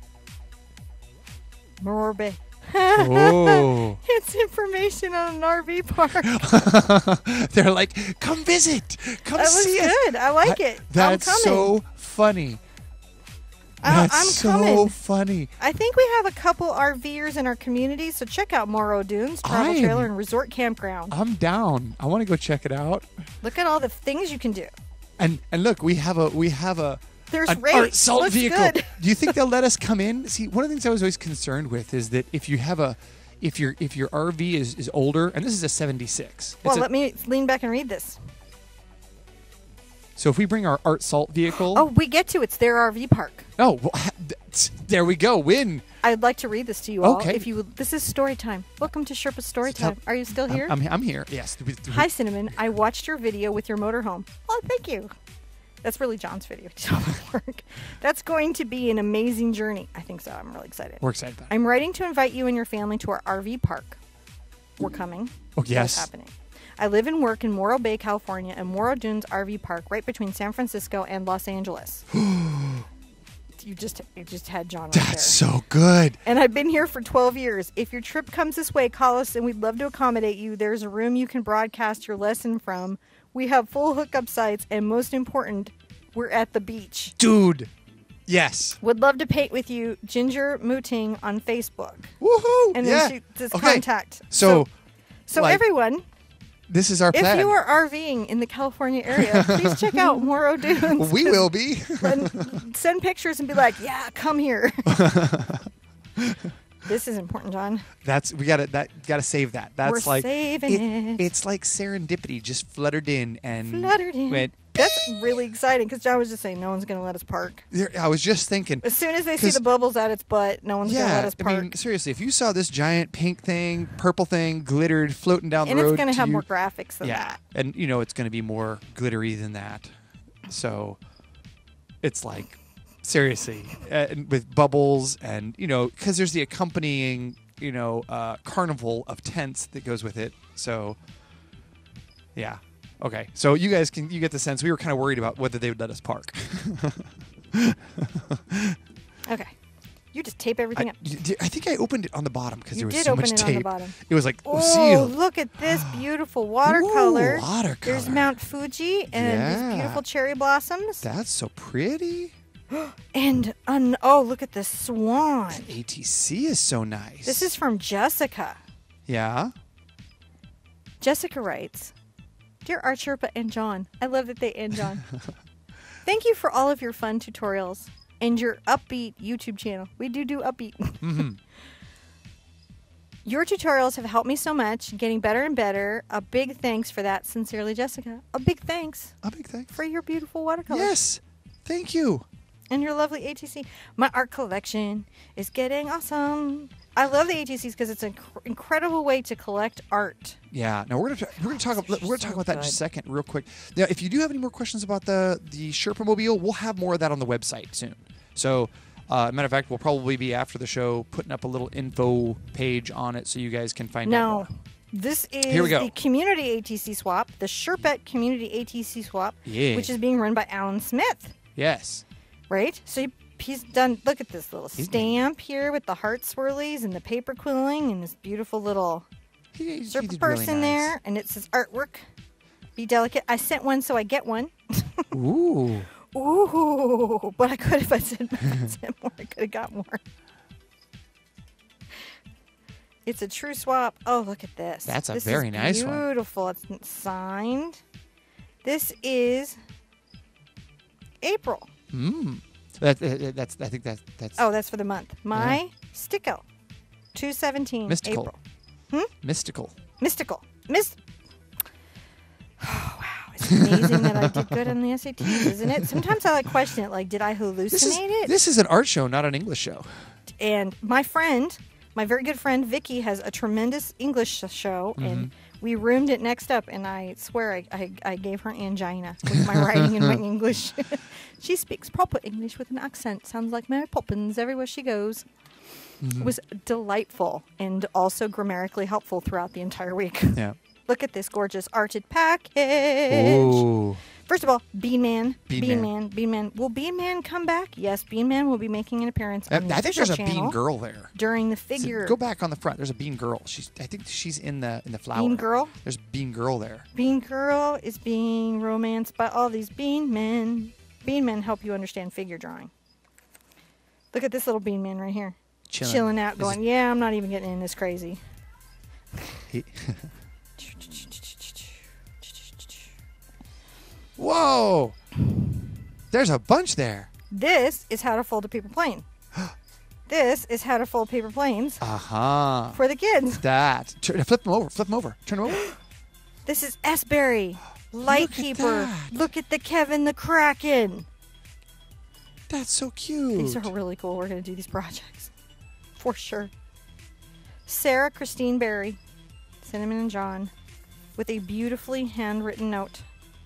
Morbe. Oh. It's information on an R V park. They're like, come visit. Come That was see us. good. I like it. That's I'm coming. so funny. I- That's I'm so coming. funny. I think we have a couple RVers in our community, so check out Morrow Dunes, travel I'm- trailer and resort campground. I'm down. I want to go check it out. Look at all the things you can do. And and look, we have a we have a There's an race. art salt Looks vehicle. good. Do you think they'll let us come in? See, one of the things I was always concerned with is that if you have a if your if your R V is, is older, and this is a seventy-six. Well, it's a- let me lean back and read this. so if we bring our art salt vehicle, Oh, we get to it's their R V park. oh, well, ha- that's- there we go. Win. I'd like to read this to you all. Okay. If you would, this is story time. Welcome to Sherpa Story So tell- Time. Are you still here? I'm, I'm, I'm here. Yes. Do we- do we- Hi, Cinnamon. I watched your video with your motorhome. Oh, thank you. That's really John's video. He's all at work. That's going to be an amazing journey. I think so. I'm really excited. We're excited about it. I'm writing to invite you and your family to our R V park. We're coming. Oh, What's yes. happening? I live and work in Morro Bay, California, and Morro Dunes R V Park, right between San Francisco and Los Angeles. you just you just had John right there. That's so good. And I've been here for twelve years. If your trip comes this way, call us and we'd love to accommodate you. There's a room you can broadcast your lesson from. We have full hookup sites, and most important, we're at the beach. Dude. Yes. Would love to paint with you, Ginger Mooting on Facebook. Woohoo. And yeah. then she this Okay. contact. So, so like, everyone, this is our if plan. you are RVing in the California area, please check out Morro Dunes. we will be. And send pictures and be like, yeah, come here. This is important, John. That's we gotta that gotta save that. That's We're like saving it. It's like serendipity just fluttered in and Fluttered in. went. That's really exciting because John was just saying no one's going to let us park. There, I was just thinking. As soon as they see 'Cause- the bubbles at its butt, no one's going to Yeah, let us I park. mean, seriously, if you saw this giant pink thing, purple thing, glittered, floating down and the road, it's going to have you- more graphics than yeah, that. and you know it's going to be more glittery than that. So, it's like seriously uh, and with bubbles and you know because there's the accompanying you know uh, carnival of tents that goes with it. So, yeah. Okay, so you guys can you get the sense we were kind of worried about whether they would let us park. Okay. You just tape everything I, up. y- I think I opened it on the bottom because You there was did so open much it on the tape. bottom. It was like Oh, sealed. look at this beautiful watercolor. Ooh, watercolor. There's Mount Fuji and Yeah. these beautiful cherry blossoms. That's so pretty. And, un- oh, look at the swan. A T C is so nice. This is from Jessica. yeah. Jessica writes, Dear Art Sherpa and John, I love that they and John. Thank you for all of your fun tutorials and your upbeat YouTube channel. We do do upbeat. Mm-hmm. Your tutorials have helped me so much, getting better and better. A big thanks for that. Sincerely, Jessica. A big thanks. A big thanks. For your beautiful watercolors. Yes. Thank you. And your lovely A T C. My art collection is getting awesome. I love the A T Cs because it's an inc- incredible way to collect art. Yeah. Now we're gonna we're gonna talk we're gonna talk about that in just a second, real quick. Now, if you do have any more questions about the the Sherpa Mobile, we'll have more of that on the website soon. So, uh, matter of fact, we'll probably be after the show putting up a little info page on it so you guys can find out more. Now, this is Here we go. the community A T C swap, the Sherpa community A T C swap, Yeah. which is being run by Alan Smith. Yes. Right? So he, he's done, look at this little stamp here with the heart swirlies and the paper quilling and this beautiful little He, he Sherpa did person really nice. there. And it says artwork. Be delicate. I sent one, so I get one. Ooh. Ooh. But I could, if I sent, if I sent more, I could have got more. It's a true swap. Oh, look at this. That's a this very is nice one. Beautiful. It's signed. This is April. Hmm. That, that, that's I think that that's Oh, that's for the month. My Sticko. two seventeen mystical. April. Hmm? Mystical. Mystical. Mist. Oh, wow. It's amazing that I did good on the S A Ts, isn't it? Sometimes I like question it, like, did I hallucinate This is it? this is an art show, not an English show. And my friend, my very good friend Vicky, has a tremendous English sh- show, Mm-hmm. and we roomed it next up, and I swear I, I, I gave her angina with my writing and my English. She speaks proper English with an accent. Sounds like Mary Poppins everywhere she goes. Mm-hmm. It was delightful and also grammatically helpful throughout the entire week. Yeah. Look at this gorgeous arted package. Ooh. First of all, Bean Man. Bean Bean Man. Man. Bean Man. Will Bean Man come back? Yes, Bean Man will be making an appearance I, on the I think official there's a channel bean girl there. during the So figure. go back on the front. There's a bean girl. She's I think she's in the in the flower. Bean girl? There's bean girl there. Bean Girl is being romanced by all these Bean Men. Bean Men help you understand figure drawing. Look at this little Bean Man right here. Chilling, Chilling out, This is- going, yeah, I'm not even getting in this crazy. he- Whoa! There's a bunch there. This is how to fold a paper plane. This is how to fold paper planes Uh huh. for the kids. That. Turn, flip them over. Flip them over. Turn them over. This is S-Berry, Lightkeeper. that. Look at the Kevin the Kraken. That's so cute. These are really cool. We're going to do these projects for sure. Sarah Christine Berry, Cinnamon and John, with a beautifully handwritten note.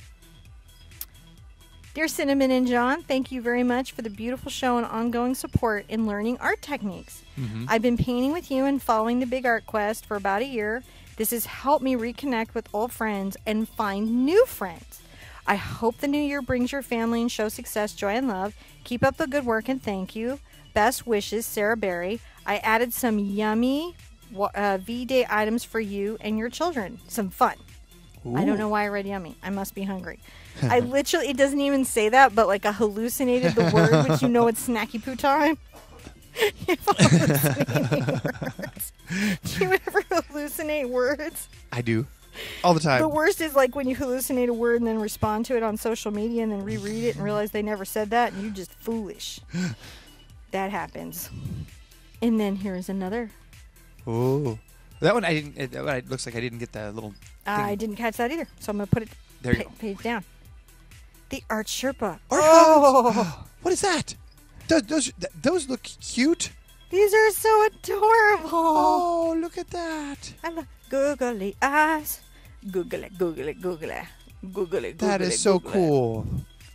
Dear Cinnamon and John, thank you very much for the beautiful show and ongoing support in learning art techniques. Mhm. I've been painting with you and following the Big Art Quest for about a year. This has helped me reconnect with old friends and find new friends. I hope the new year brings your family and show success, joy, and love. Keep up the good work and thank you. Best wishes, Sarah Berry. I added some yummy uh, V-Day items for you and your children. Some fun. I don't know why I read yummy. I must be hungry. I literally, it doesn't even say that, but like I hallucinated the word, which you know it's snacky poo time. You're hallucinating words. Do you ever hallucinate words? I do. All the time. The worst is like when you hallucinate a word and then respond to it on social media and then reread it and realize they never said that and you're just foolish. That happens. And then here's another. Oh. That one I didn't. It, that one, it looks like I didn't get the little. I thing. didn't catch that either, so I'm going to put it There you pa- go. page down. The Art Sherpa. Art Oh, What is that? Those, those those look cute. these are so adorable. Oh, look at that. I love googly eyes. Google it, Google it, Google it. Google it, Google That it, is so Google it. cool.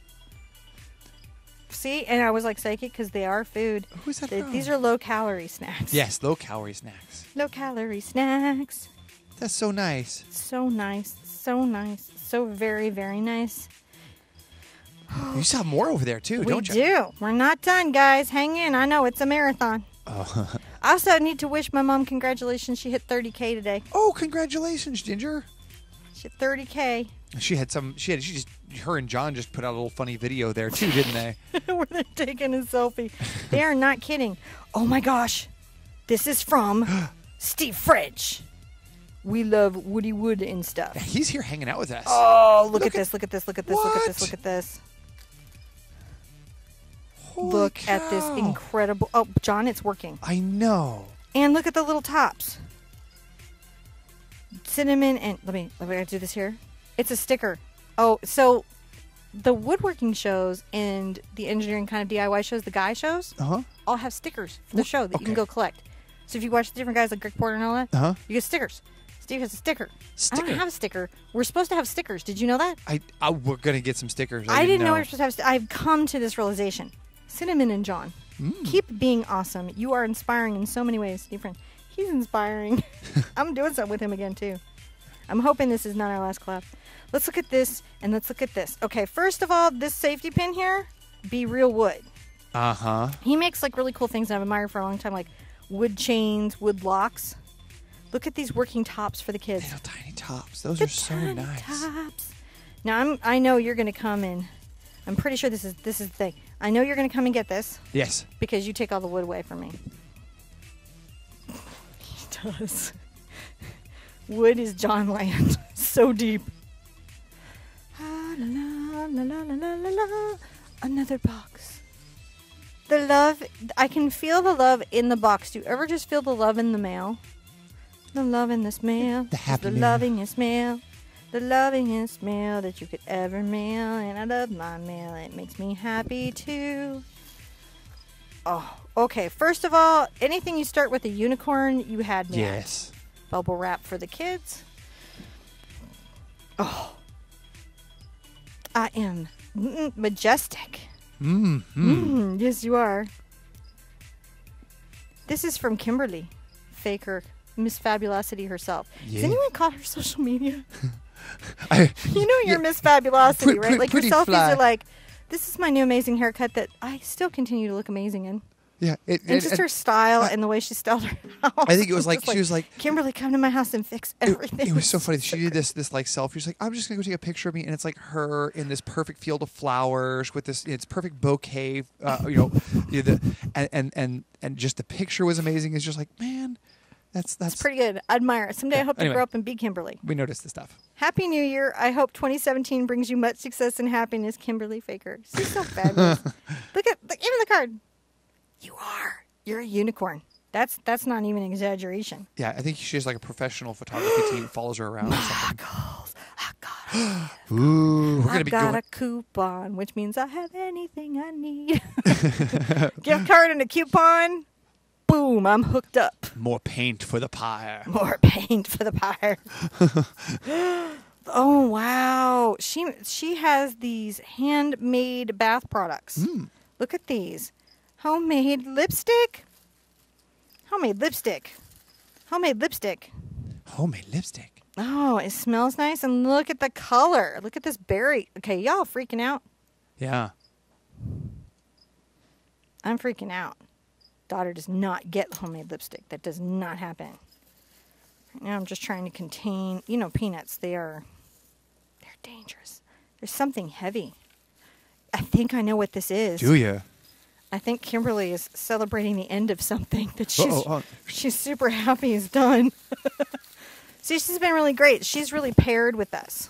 See, and I was like psychic because they are food. Who's that They- from? these are low calorie snacks. Yes, low calorie snacks. Low calorie snacks. That's so nice. So nice. So nice. So very, very nice. You saw more over there too, we don't you? do. We're not done, guys. Hang in. I know it's a marathon. Oh. I also need to wish my mom congratulations. She hit thirty K today. Oh, congratulations, Ginger. She hit thirty K. She had some. She had. She just. Her and John just put out a little funny video there too, didn't they? Where they're taking a selfie. They are not kidding. Oh my gosh. This is from Steve Fridge. We love Woody Wood and stuff. Yeah, he's here hanging out with us. Oh, look, Look at, at- this, look at this, look at this, look at this, What? look at this. Holy Look cow. at this incredible. Oh, John, it's working. I know. And look at the little tops. cinnamon and let me let me do this here. It's a sticker. Oh, so the woodworking shows and the engineering kind of D I Y shows, the guy shows, Uh-huh. all have stickers for the show that Okay. you can go collect. So if you watch the different guys like Greg Porter and all that, Uh-huh. you get stickers. Steve has a sticker. Sticker? I don't have a sticker. We're supposed to have stickers. Did you know that? I, I we're gonna get some stickers. I, I, didn't know we were supposed to have. St- I've come to this realization. Cinnamon and John, Mm. keep being awesome. You are inspiring in so many ways, different. He's inspiring. I'm doing something with him again too. I'm hoping this is not our last collab. Let's look at this and let's look at this. Okay, first of all, this safety pin here, be real wood. Uh huh. He makes like really cool things that I've admired for a long time, like wood chains, wood locks. Look at these working tops for the kids. Little tiny tops. Those The are so tiny nice. tops. Now I'm. I know you're gonna come and. I'm pretty sure this is this is the thing. I know you're gonna come and get this Yes. because you take all the wood away from me. He does. Wood is John Land. So deep. Ah, la, la, la, la, la, la, la. Another box. The love. I can feel the love in the box. Do you ever just feel the love in the mail? The love in this mail. The happy the mail. lovingest mail. The lovingest mail that you could ever mail. And I love my mail. It makes me happy too. Oh, okay. First of all, anything you start with a unicorn, you had me. at. Yes. Bubble wrap for the kids. Oh. I am mm, majestic. Mm. Mm. Mm, yes, you are. This is from Kimberly Faker, Miss Fabulosity herself. Yeah. Has anyone caught her social media? I, You know you're yeah, Miss Fabulosity, Pre- right? pre- Like your pretty selfies fly. are like, this is my new amazing haircut that I still continue to look amazing in. Yeah. It, And it- just it- her style I- and the way she styled her house. I think it was I'm like just she was like. Kimberly, come to my house and fix It, everything. it was so funny. She did this this like selfie. She's like, I'm just gonna go take a picture of me, and it's like her in this perfect field of flowers with this it's perfect bouquet. Uh, you know, you know, the, and, and and and just the picture was amazing. It's just like, man, that's that's It's pretty good. I admire it. Someday I hope Anyway. to grow up and be Kimberly. we noticed the stuff. Happy New Year. I hope twenty seventeen brings you much success and happiness, Kimberly Faker. She's so fabulous. Look at look, even the card. You are. You're a unicorn. That's that's not even an exaggeration. Yeah, I think she has like a professional photography team follows her around or something. Muggles. I got it. Ooh, we're I gonna be got going. a coupon, which means I have anything I need. Gift card and a coupon. Boom, I'm hooked up. More paint for the pyre. More paint for the pyre. Oh wow. She she has these handmade bath products. Mm. Look at these. Homemade lipstick. Homemade lipstick. Homemade lipstick. Homemade lipstick. Oh, it smells nice. And look at the color. Look at this berry. Okay, y'all freaking out? Yeah. I'm freaking out. Daughter does not get homemade lipstick. That does not happen. Right now I'm just trying to contain, you know, peanuts. They are, they're dangerous. There's something heavy. I think I know what this is. Do you? I think Kimberly is celebrating the end of something that she's Uh-oh, uh. she's super happy is done. See, she's been really great. She's really paired with us.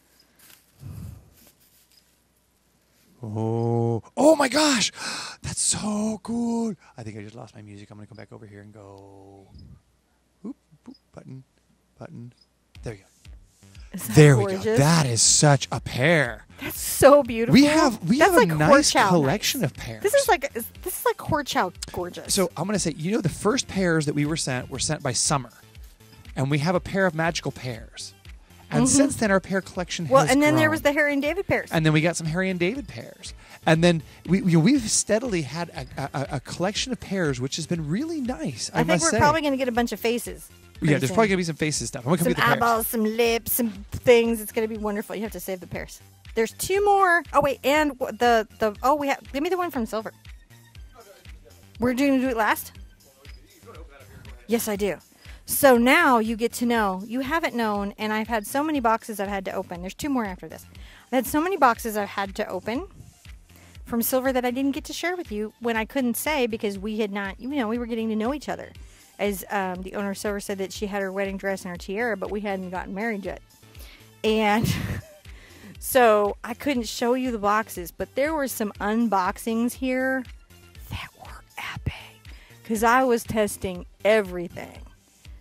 Oh, oh my gosh, that's so cool! I think I just lost my music. I'm gonna come back over here and go. Oop, boop, button, button. There we go. Is that There we gorgeous? go. That is such a pair. That's so beautiful. We have we That's have a like nice Horchow collection nice. of pairs. This is like this is like Horchow gorgeous. So I'm gonna say, you know, the first pairs that we were sent were sent by Summer, and we have a pair of magical pairs, and Mm-hmm. since then our pair collection well, has and then there grown. was the Harry and David pairs. And then we got some Harry and David pairs. And then we, you know, we've steadily had a, a, a collection of pairs, which has been really nice. I, I think must we're say. probably going to get a bunch of faces. yeah, pretty there's soon. probably gonna be some faces stuff. I'm gonna come some get the pairs. eyeballs, some lips, some things. It's going to be wonderful. You have to save the pairs. There's two more. Oh wait, and w- the the oh we have. Give me the one from Silver. We're doing to do it last. Yes, I do. So now you get to know. You haven't known, and I've had so many boxes I've had to open. There's two more after this. I've had so many boxes I've had to open from Silver that I didn't get to share with you when I couldn't say because we had not, you know, we were getting to know each other. As um, the owner of Silver said that she had her wedding dress and her tiara, but we hadn't gotten married yet. And so I couldn't show you the boxes, but there were some unboxings here that were epic because I was testing everything.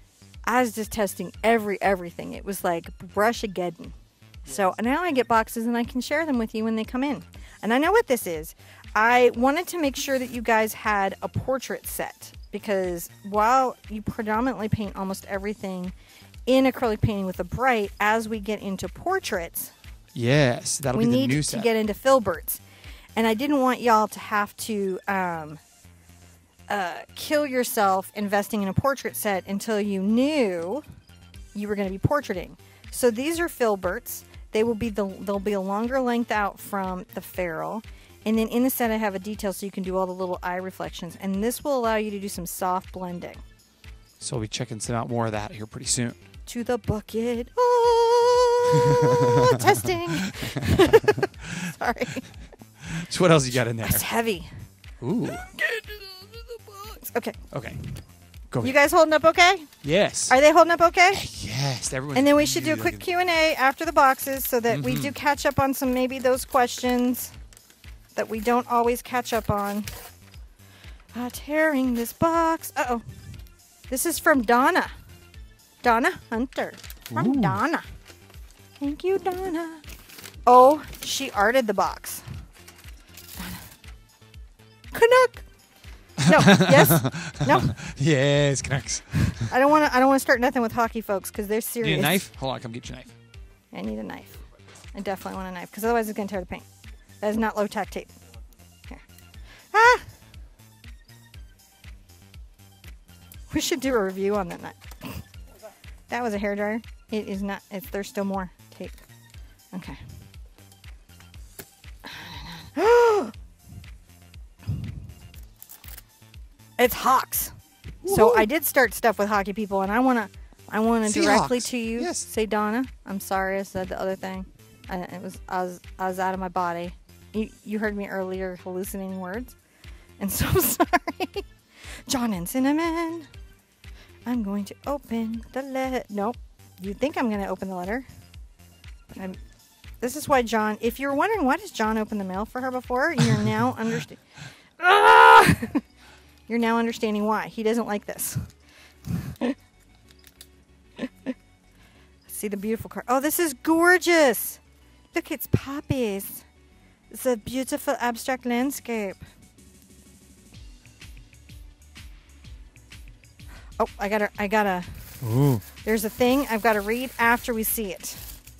I was just testing every everything. It was like brush-ageddon. So now I get boxes and I can share them with you when they come in. And I know what this is. I wanted to make sure that you guys had a portrait set, because while you predominantly paint almost everything in acrylic painting with a bright, as we get into portraits, yes, that'll we be the need new to set. get into filberts. And I didn't want y'all to have to um, uh, kill yourself investing in a portrait set until you knew you were going to be portraiting. So these are filberts. They will be the they'll be a longer length out from the ferrule. And then in the set I have a detail so you can do all the little eye reflections. And this will allow you to do some soft blending. So we'll be checking some out more of that here pretty soon. To the bucket. Oh, testing. Sorry. So what else you got in there? It's heavy. Ooh. Okay. Okay. Go You ahead. guys holding up okay? Yes. Are they holding up okay? Yes. Everyone. And then we should do a quick Q and A after the boxes so that mm-hmm. we do catch up on some maybe those questions that we don't always catch up on. Uh, tearing this box. Uh-oh. This is from Donna. Donna Hunter. From Ooh. Donna. Thank you, Donna. Oh, she arted the box. Donna. Canuck. No. Yes. No. Yes, Canucks. I don't want to. I don't want to start nothing with hockey folks because they're serious. Need a knife? Hold on, come get your knife. I need a knife. I definitely want a knife because otherwise it's going to tear the paint. That is not low tack tape. Here. Ah. We should do a review on that knife. That was a hairdryer. It is not. It's, there's still more tape. Okay. It's Hawks. Woo. So I did start stuff with hockey people, and I wanna, I wanna directly to you yes. say, Donna, I'm sorry I said the other thing. I, it was I was I was out of my body. You you heard me earlier hallucinating words, and so I'm sorry. John and Cinnamon. I'm going to open the letter. Nope. You think I'm going to open the letter? But I'm. This is why John. If you're wondering why does John open the mail for her before, you're now understand. Ah! You're now understanding why. He doesn't like this. See the beautiful card. Oh, this is gorgeous. Look, it's poppies. It's a beautiful abstract landscape. Oh, I gotta, I gotta. Ooh. There's a thing I've got to read after we see it.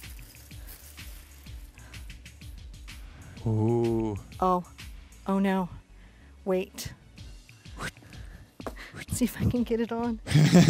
Ooh. Oh. Oh no. Wait. Let's see if I can get it on.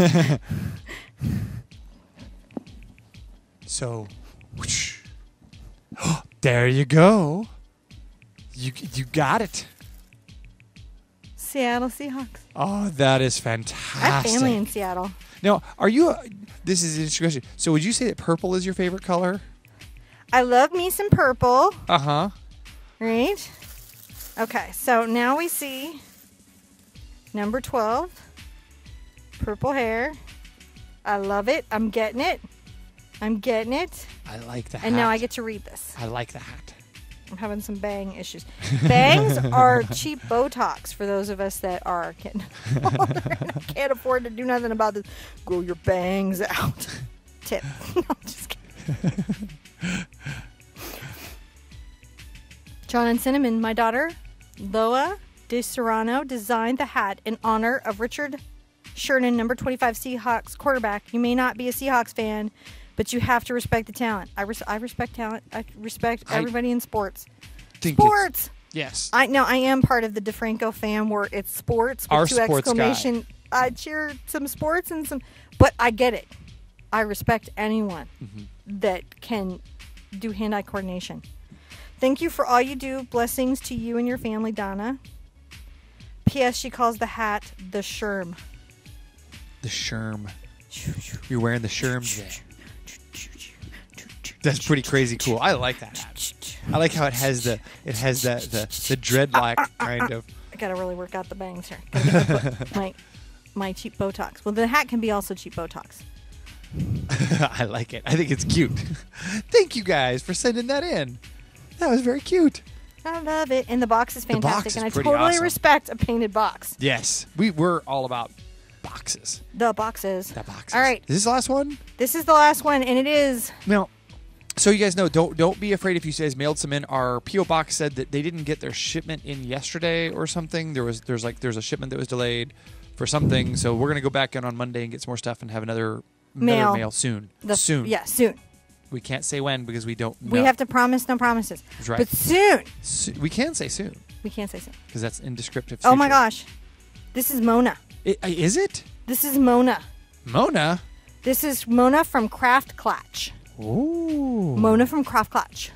So, whoosh. There you go. You you got it. Seattle Seahawks. Oh, that is fantastic. I have family in Seattle. Now, are you? A, this is an interesting question. So, would you say that purple is your favorite color? I love me some purple. Uh huh. Right. Okay. So now we see number twelve. Purple hair. I love it. I'm getting it. I'm getting it. I like the hat. And now I get to read this. I like the hat. I'm having some bang issues. Bangs are cheap Botox for those of us that are getting older and can't afford to do nothing about this. Grow your bangs out. Tip. No, I'm just kidding. John and Cinnamon, my daughter, Loa De Serrano, designed the hat in honor of Richard Sherman, number twenty-five Seahawks quarterback. You may not be a Seahawks fan, but you have to respect the talent. I, res- I respect talent. I respect I everybody in sports. Sports. Yes. I no, I am part of the DeFranco fan where it's sports with Our two sports exclamation. Guy. I cheer some sports and some, but I get it. I respect anyone mm-hmm. that can do hand-eye coordination. Thank you for all you do. Blessings to you and your family, Donna. P S. She calls the hat the Sherm. The Sherm. You're wearing the Sherm today. That's pretty crazy cool. I like that hat. I like how it has the it has the the, the dreadlock kind of. I gotta really work out the bangs here. Gotta get my my cheap Botox. Well, the hat can be also cheap Botox. I like it. I think it's cute. Thank you guys for sending that in. That was very cute. I love it. And the box is fantastic. Box is and I pretty totally awesome. respect a painted box. Yes. We, we're all about boxes. The boxes. The boxes. All right. Is this the last one? This is the last one, and it is. Now, so you guys know, don't don't be afraid if you guys mailed some in. Our P O box said that they didn't get their shipment in yesterday or something. There was there's like there's a shipment that was delayed for something. So we're gonna go back in on Monday and get some more stuff and have another Mail. another mail soon. The, soon. Yeah, soon. We can't say when because we don't know. We have to promise no promises. That's right. But soon. So, we can say soon We can't say soon. because that's in descriptive. Oh my future. gosh. This is Mona. I- is it This is Mona. Mona? This is Mona from CraftKlatch. Ooh. Mona from CraftKlatch.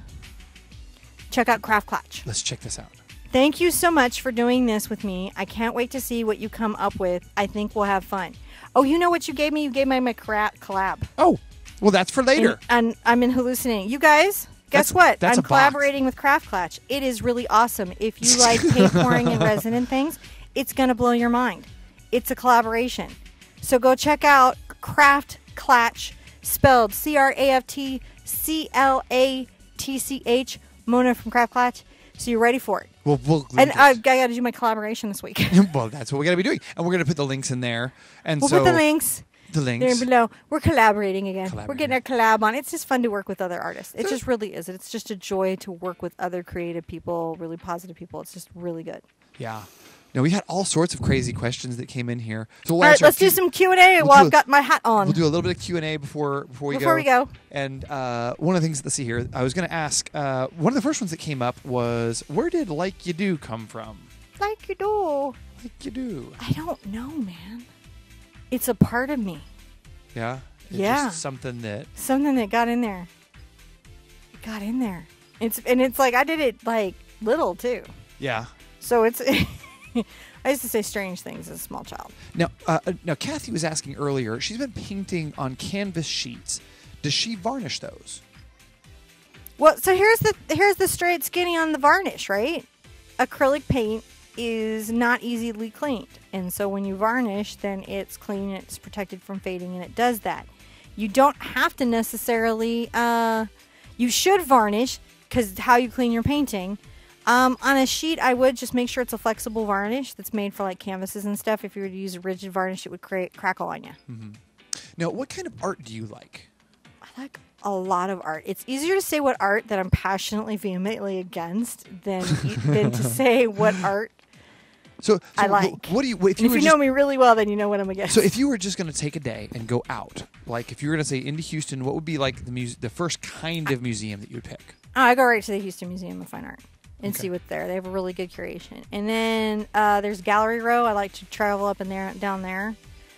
Check out CraftKlatch. Let's check this out. Thank you so much for doing this with me. I can't wait to see what you come up with. I think we'll have fun. Oh, you know what you gave me? You gave me my cra- collab. Oh, well, that's for later. And, and I'm in hallucinating. You guys, guess That's- what? that's I'm a box. collaborating with CraftKlatch. It is really awesome. If you like paint pouring and resin and things, it's going to blow your mind. It's a collaboration. So go check out CraftKlatch, spelled C R A F T C L A T C H, Mona from CraftKlatch. So you're ready for it. We'll, we'll And link I, I it. got to do my collaboration this week. Well, that's what we got to be doing, and we're going to put the links in there. And We'll so put the links the there links. below. We're collaborating again. We're Collaborating. getting our collab on. It's just fun to work with other artists. It So- just really is. It's just a joy to work with other creative people, really positive people. It's just really good. Yeah. No, we had all sorts of crazy questions that came in here. So we'll All right, answer a let's do few- some Q and A we'll while do I've a- got my hat on. We'll do a little bit of Q and A before before we Before go. we go. And uh, one of the things, let's see here. I was going to ask. Uh, one of the first ones that came up was, "Where did Like You Do come from?" Like you do. Like You Do. I don't know, man. It's a part of me. Yeah. It's Yeah. Just something that. Something that got in there. It got in there. It's and it's like I did it like little too. Yeah. So it's. I used to say strange things as a small child. Now, uh, uh, now Kathy was asking earlier. She's been painting on canvas sheets. Does she varnish those? Well, so here's the here's the straight skinny on the varnish, right? Acrylic paint is not easily cleaned, and so when you varnish, then it's clean, and it's protected from fading, and it does that. You don't have to necessarily. Uh, you should varnish because how you clean your painting. Um, on a sheet, I would just make sure it's a flexible varnish that's made for like canvases and stuff. If you were to use a rigid varnish, it would create crackle on you. Mm-hmm. Now, what kind of art do you like? I like a lot of art. It's easier to say what art that I'm passionately, vehemently against than than to say what art So, so I wh- like. What do you? If And you if were you just, know me really well, then you know what I'm against. So if you were just going to take a day and go out, like if you were going to say into Houston, what would be like the muse- the first kind of museum that you would pick? oh, I go right to the Houston Museum of Fine Art and Okay. see what's there. They have a really good curation. And then uh, there's Gallery Row. I like to travel up in there, down there.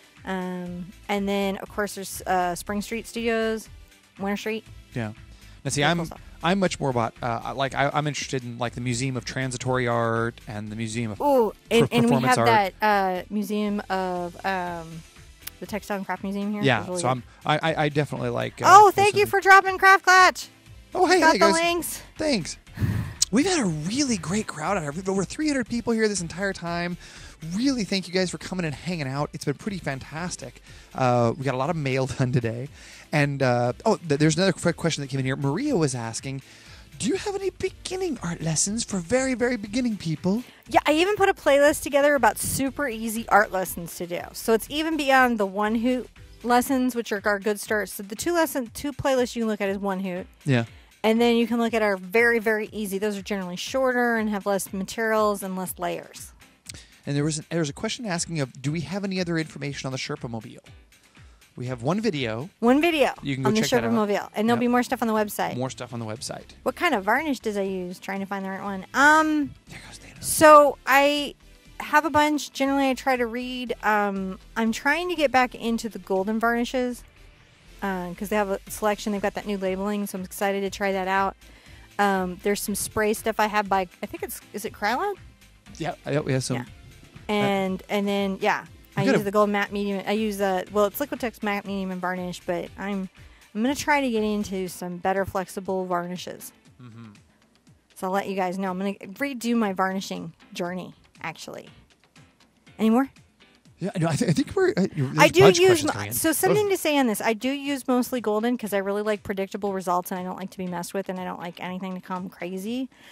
Um, and then of course there's uh, Spring Street Studios, Winter Street. Yeah. Now see, Really I'm cool stuff. I'm much more about uh, like I, I'm interested in like the Museum of Transitory Art and the Museum of Oh, and, Per- and we performance have art. that uh, Museum of um, the Textile and Craft Museum here. yeah. It's really so good. I'm I, I I definitely like. Uh, Oh, those thank sort you of- for dropping CraftKlatch. Oh, hey, Got hey the guys. links. Thanks. We've had a really great crowd out here. We've over three hundred people here this entire time. Really thank you guys for coming and hanging out. It's been pretty fantastic. Uh, we got a lot of mail done today. And, uh, oh, th- there's another quick question that came in here. Maria was asking, do you have any beginning art lessons for very, very beginning people? Yeah, I even put a playlist together about super easy art lessons to do. So it's even beyond the one hoot lessons, which are our good starts. So the two lesson, two playlists you can look at is one hoot. Yeah. And then you can look at our very, very easy. Those are generally shorter and have less materials and less layers. And there was, an, there was a question asking of, do we have any other information on the Sherpa Mobile? We have one video, One video You can go on the check that Sherpa out. Mobile. And there'll Yep. be more stuff on the website. more stuff on the website. What kind of varnish does I use? Trying to find the right one. Um, There goes Dana. so I have a bunch. Generally, I try to read. Um, I'm trying to get back into the golden varnishes because they have a selection. They've got that new labeling, so I'm excited to try that out. Um, there's some spray stuff I have by, I think it's, is it Krylon? Yeah, I- we have some. Yeah. And and then yeah, I You gotta- use the gold matte medium. I use uh well, it's Liquitex matte medium and varnish, but I'm I'm gonna try to get into some better flexible varnishes. Mm-hmm. So I'll let you guys know. I'm gonna redo my varnishing journey. Actually, any more? Yeah, no, I, th- I think we're. Uh, there's I a do bunch of use questions mo- coming in. so something to say on this. I do use mostly golden because I really like predictable results and I don't like to be messed with and I don't like anything to come crazy.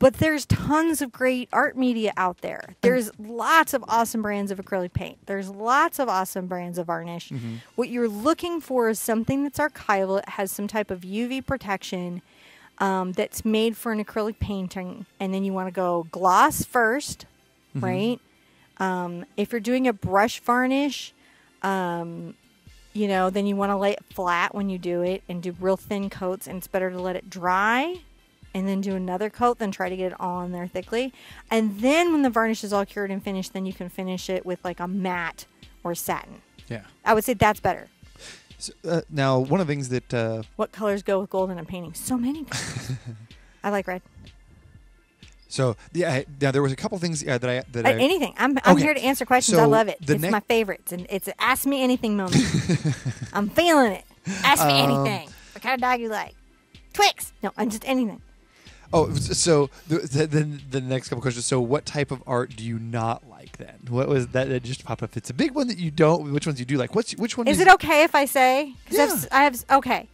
But there's tons of great art media out there. There's lots of awesome brands of acrylic paint. There's lots of awesome brands of varnish. Mm-hmm. What you're looking for is something that's archival. It has some type of U V protection um, that's made for an acrylic painting. And then you want to go gloss first, mm-hmm. right? Um, if you're doing a brush varnish, um, you know, then you want to lay it flat when you do it and do real thin coats. And it's better to let it dry and then do another coat than try to get it all on there thickly. And then when the varnish is all cured and finished, then you can finish it with like a matte or satin. Yeah. I would say that's better. So, uh, now, one of the things that... Uh, what colors go with gold in a painting? So many colors. I like red. So, yeah, now there was a couple things uh, that I... That uh, I anything. I'm, I'm okay. here to answer questions. So I love it. It's ne- my favorites. And it's an ask me anything moment. I'm feeling it. Ask me um, anything. What kind of dog you like? Twix. No, I'm just anything. Oh, so the, the, the, the next couple questions. So what type of art do you not like then? What was that that just popped up? It's a big one that you don't. Which ones you do like? What's which one? Is do it okay if I say? Yeah. I have okay.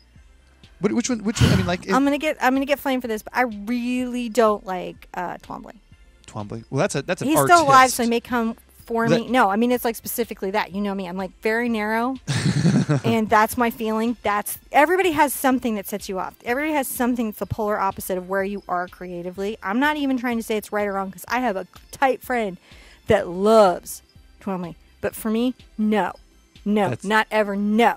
What, which one? Which one? I mean, like I'm gonna get I'm gonna get flamed for this, but I really don't like uh, Twombly. Twombly. Well, that's a that's an He's artist. still alive, so he may come for that, me. No, I mean it's like specifically that. You know me. I'm like very narrow, and that's my feeling. That's everybody has something that sets you off. Everybody has something that's the polar opposite of where you are creatively. I'm not even trying to say it's right or wrong because I have a tight friend that loves Twombly, but for me, no, no, that's, not ever, no.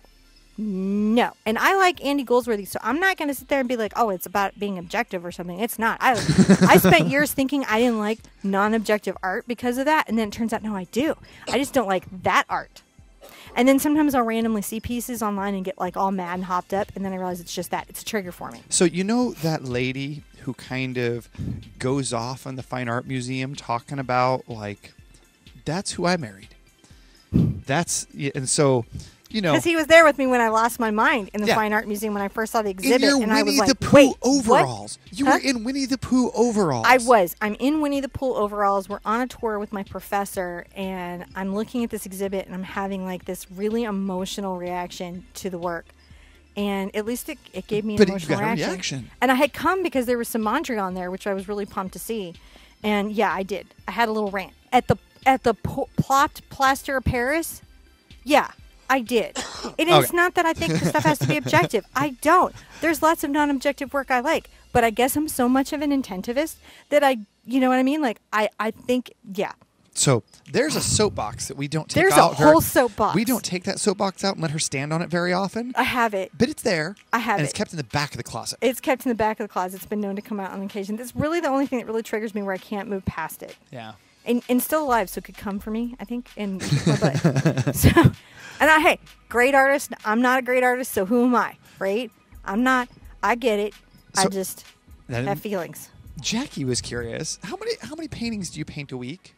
No. And I like Andy Goldsworthy, so I'm not going to sit there and be like, oh, it's about being objective or something. It's not. I I spent years thinking I didn't like non-objective art because of that, and then it turns out, no, I do. I just don't like that art. And then sometimes I'll randomly see pieces online and get like all mad and hopped up, and then I realize it's just that. It's a trigger for me. So you know that lady who kind of goes off in the Fine Art Museum talking about, like, that's who I married. That's, and so... You know, because he was there with me when I lost my mind in the yeah. Fine Art Museum when I first saw the exhibit, in your and Winnie I was like, the Pooh "Wait, overalls! What? You huh? were in Winnie the Pooh overalls." I was. I'm in Winnie the Pooh overalls. We're on a tour with my professor, and I'm looking at this exhibit, and I'm having like this really emotional reaction to the work. And at least it, it gave me an but emotional you got reaction. a reaction. And I had come because there was some Mondrian there, which I was really pumped to see. And yeah, I did. I had a little rant at the at the po- plot plaster of Paris. Yeah. I did. And okay. It's not that I think the stuff has to be objective. I don't. There's lots of non-objective work I like. But I guess I'm so much of an intentivist that I, you know what I mean? Like, I, I think, yeah. So there's a soapbox that we don't take there's out. There's a whole very, soapbox. We don't take that soapbox out and let her stand on it very often. I have it. But it's there. I have and it. And it's kept in the back of the closet. It's kept in the back of the closet. It's been known to come out on occasion. That's really the only thing that really triggers me where I can't move past it. Yeah. And, and still alive, so it could come for me, I think, and my butt. So, and I, hey, great artist. I'm not a great artist, so who am I, right? I'm not. I get it. So, I just have feelings. Jackie was curious. How many how many paintings do you paint a week?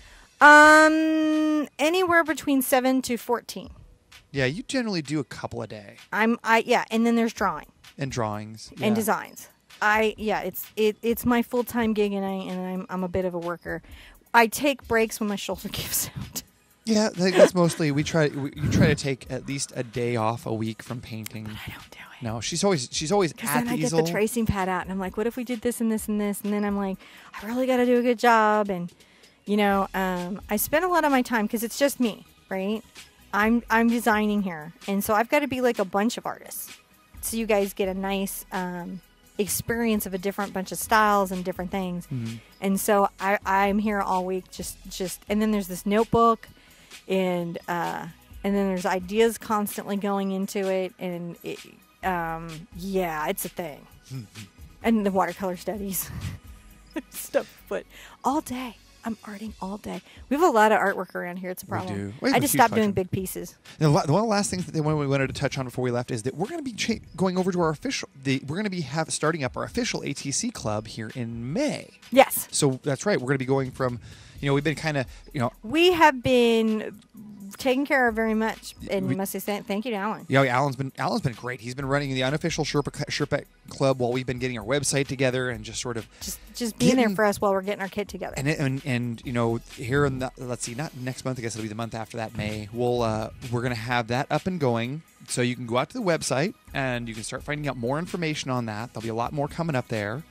Um, anywhere between seven to fourteen. Yeah, you generally do a couple a day. I'm. I yeah, and then there's drawing. And drawings. Yeah. And designs. I yeah, it's it it's my full time gig, and I and I'm I'm a bit of a worker. I take breaks when my shoulder gives out. Yeah, that's mostly we try. We, you try to take at least a day off a week from painting. But I don't do it. No, she's always she's always at the easel. Because then I easel. get the tracing pad out, and I'm like, what if we did this and this and this? And then I'm like, I really got to do a good job, and you know, um, I spend a lot of my time because it's just me, right? I'm I'm designing here, and so I've got to be like a bunch of artists, so you guys get a nice. Um, experience of a different bunch of styles and different things. Mm-hmm. And so I, I'm here all week just just and then there's this notebook and uh, and then there's ideas constantly going into it, and it, um, yeah, it's a thing. Mm-hmm. And the watercolor studies stuff, but all day I'm arting all day. We have a lot of artwork around here. It's a problem. We do. We I just stopped doing big pieces. Now, one of the last things that they we wanted to touch on before we left is that we're going to be cha- going over to our official. The, we're going to be have, starting up our official A T C club here in May. Yes. So that's right. We're going to be going from, you know, we've been kind of, you know, we have been taken care of very much, and we, must say thank you to Alan. Yeah, Alan's been Alan's been great. He's been running the unofficial Sherpa Sherpa Club while we've been getting our website together and just sort of just just being getting, there for us while we're getting our kit together. And and, and you know, here in the, let's see, not next month. I guess it'll be the month after that, May. We'll uh, we're gonna have that up and going, so you can go out to the website and you can start finding out more information on that. There'll be a lot more coming up there.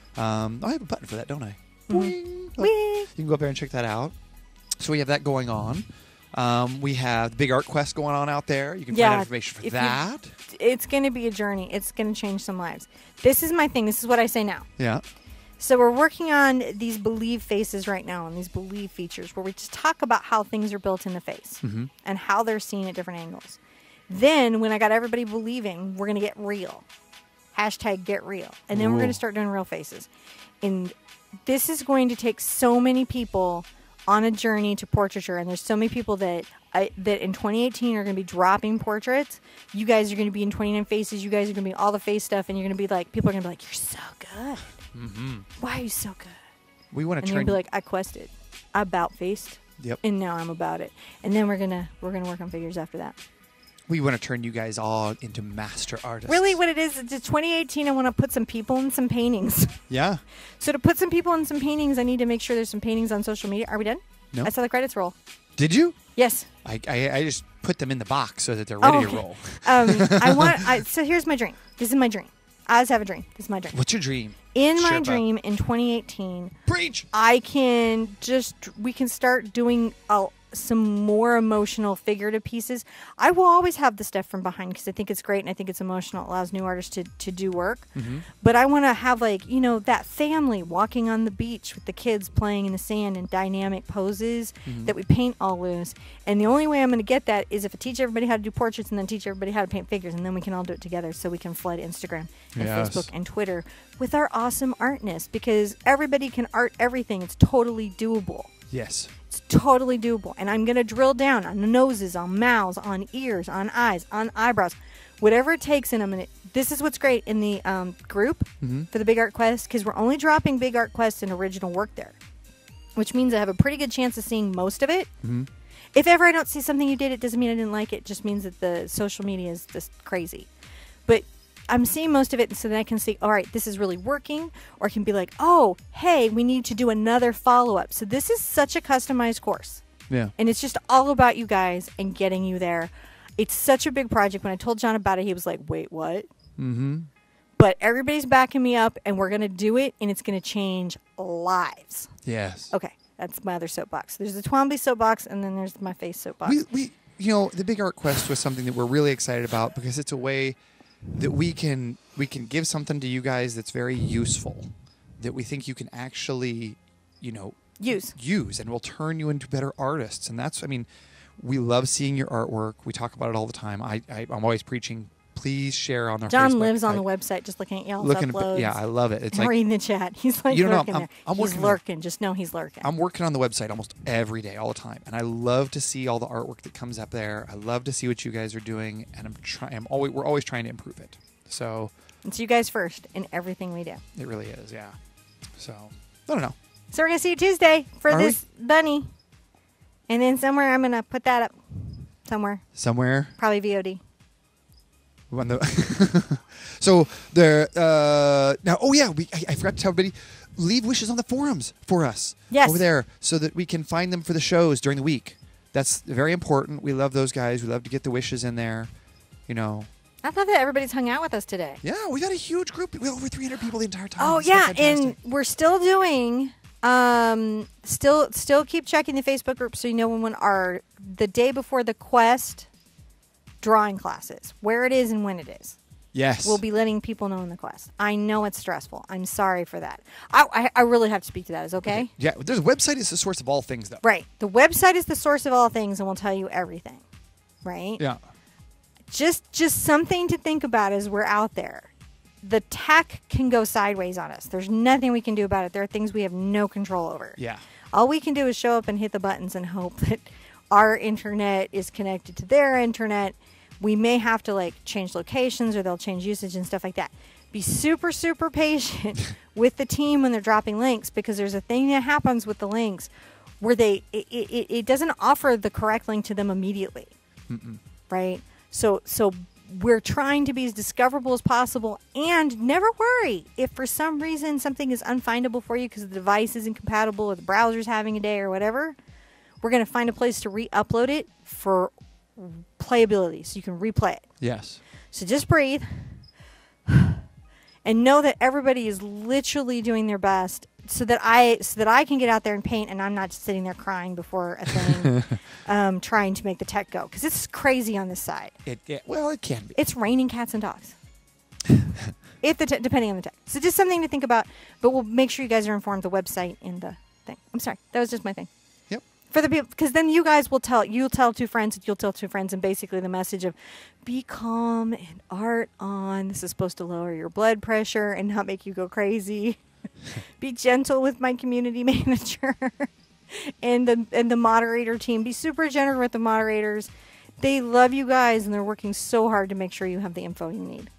Um, I have a button for that, don't I? Mm-hmm. Boing. Oh, Whee! you can go up there and check that out. So we have that going on. Um, we have the big art quest going on out there. You can Yeah, find out information for if that. You, it's going to be a journey. It's going to change some lives. This is my thing. This is what I say now. Yeah. So we're working on these believe faces right now, and these believe features where we just talk about how things are built in the face Mm-hmm. and how they're seen at different angles. Then when I got everybody believing, we're going to get real. Hashtag get real. And then Ooh. we're going to start doing real faces. And this is going to take so many people on a journey to portraiture, and there's so many people that I, that in twenty eighteen are going to be dropping portraits. You guys are going to be in twenty-nine faces. You guys are going to be all the face stuff, and you're going to be like, people are going to be like, you're so good. Mm-hmm. Why are you so good? We want And to you're turn. gonna be like, I quested, I about faced, Yep. and now I'm about it. And then we're gonna we're gonna work on figures after that. We want to turn you guys all into master artists. Really, what it is, it's twenty eighteen. I want to put some people in some paintings. Yeah. So to put some people in some paintings, I need to make sure there's some paintings on social media. Are we done? No. I saw the credits roll. Did you? Yes. I, I I just put them in the box so that they're ready Oh, to okay. roll. um, I want. I, so here's my dream. This is my dream. I always have a dream. This is my dream. What's your dream? In my Sherpa? dream in twenty eighteen, Preach. I can just, we can start doing uh, some more emotional figurative pieces. I will always have the stuff from behind because I think it's great and I think it's emotional. It allows new artists to, to do work. Mm-hmm. But I want to have, like, you know, that family walking on the beach with the kids playing in the sand in dynamic poses Mm-hmm. that we paint all loose. And the only way I'm going to get that is if I teach everybody how to do portraits and then teach everybody how to paint figures, and then we can all do it together so we can flood Instagram and Yes. Facebook and Twitter with our awesome artness, because everybody can art everything. It's totally doable. Yes. It's totally doable. And I'm going to drill down on noses, on mouths, on ears, on eyes, on eyebrows, whatever it takes. And I'm going to, this is what's great in the um, group Mm-hmm. for the Big Art Quest, because we're only dropping Big Art Quest and original work there, which means I have a pretty good chance of seeing most of it. Mm-hmm. If ever I don't see something you did, it doesn't mean I didn't like it. It just means that the social media is just crazy. But I'm seeing most of it, so then I can see, all right, this is really working, or I can be like, oh, hey, we need to do another follow-up. So this is such a customized course, Yeah. and it's just all about you guys and getting you there. It's such a big project. When I told John about it, he was like, wait, what? Mm-hmm. But everybody's backing me up, and we're going to do it, and it's going to change lives. Yes. Okay, that's my other soapbox. There's the Twombly soapbox, and then there's my face soapbox. We, we, you know, the Big Art Quest was something that we're really excited about because it's a way that we can we can give something to you guys that's very useful, that we think you can actually, you know, Use. use, and will turn you into better artists. And that's, I mean, we love seeing your artwork. We talk about it all the time. I, I I'm always preaching, please share on our John Facebook. lives on I- the website just looking at y'all's looking at, uploads. yeah, I love it. It's I'm like reading the chat. He's like You don't know, lurking I'm- there. I'm he's working there. lurking. Just know he's lurking. I'm working on the website almost every day, all the time, and I love to see all the artwork that comes up there. I love to see what you guys are doing, and I'm trying. I'm always we're always trying to improve it. So It's you guys first in everything we do. it really is, yeah. So I don't know. So we're going to see you Tuesday for Are this bunny. And then somewhere I'm going to put that up. Somewhere. Somewhere. Probably V O D. When the so there. Uh, now, oh yeah, we I, I forgot to tell everybody. Leave wishes on the forums for us. Yes. Over there, so that we can find them for the shows during the week. That's very important. We love those guys. We love to get the wishes in there. You know. I thought that everybody's hung out with us today. Yeah, we got a huge group. We had over three hundred people the entire time. Oh, It's so yeah. fantastic. And we're still doing, um, still, still keep checking the Facebook group so you know when, when our, the day before the quest drawing classes, where it is and when it is. Yes. We'll be letting people know in the quest. I know it's stressful. I'm sorry for that. I, I, I really have to speak to that. Is okay? Okay. Yeah, there's a website is the source of all things, though. Right. The website is the source of all things and will tell you everything. Right? Yeah. Just just something to think about as we're out there. The tech can go sideways on us. There's nothing we can do about it. There are things we have no control over. Yeah. All we can do is show up and hit the buttons and hope that our internet is connected to their internet. We may have to like change locations or they'll change usage and stuff like that. Be super, super patient with the team when they're dropping links, because there's a thing that happens with the links where they it, it, it doesn't offer the correct link to them immediately. Mm-mm. Right? So so we're trying to be as discoverable as possible, and never worry if for some reason something is unfindable for you because the device isn't compatible or the browser's having a day or whatever. We're going to find a place to re-upload it for playability so you can replay it. Yes. So just breathe. And and know that everybody is literally doing their best so that I so that I can get out there and paint, and I'm not just sitting there crying before a thing, um, trying to make the tech go, because it's crazy on this side. It, it well, it can be. It's raining cats and dogs. If the te- depending on the tech. So just something to think about. But we'll make sure you guys are informed. The website and the thing. I'm sorry, that was just my thing. Yep. For the people, because then you guys will tell. You'll tell two friends. You'll tell two friends, and basically the message of, be calm and art on. This is supposed to lower your blood pressure and not make you go crazy. Be gentle with my community manager and the and the moderator team. Be super generous with the moderators. They love you guys, and they're working so hard to make sure you have the info you need.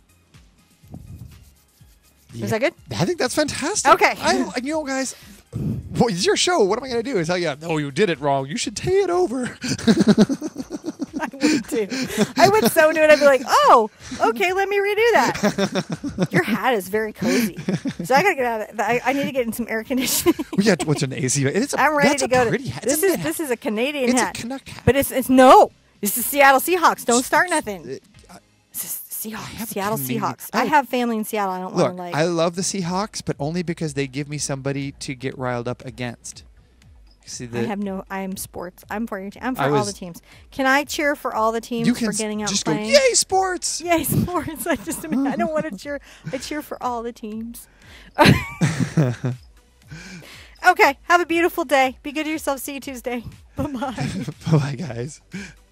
Yeah. Is that good? I think that's fantastic. Okay. I, you know, guys, well, it's your show. What am I going to do? Tell you, no, you did it wrong. You should take it over. I would too. I would so do it. I'd be like, oh, okay, let me redo that. Your hat is very cozy. So I got to get out of it. I, I need to get in some air conditioning. We got what's an A C? It's a, I'm ready that's to a go. pretty To, hat. this It's a is hat. this is a Canadian It's hat. a Canuck hat. But it's it's no. It's the Seattle Seahawks. Don't start nothing. It- I- It's the Seahawks. have a Seattle Canadian- Seahawks. Oh. I have family in Seattle. I don't want Look, to like. I love the Seahawks, but only because they give me somebody to get riled up against. See the I have no. I am sports. I'm for your. Te- I'm for I all was- the teams. Can I cheer for all the teams you can for getting out just and go, playing? yay, sports! Yay, sports! I just. I, mean, I don't want to cheer. I cheer for all the teams. Okay. Have a beautiful day. Be good to yourself. See you Tuesday. Bye bye. Bye, guys.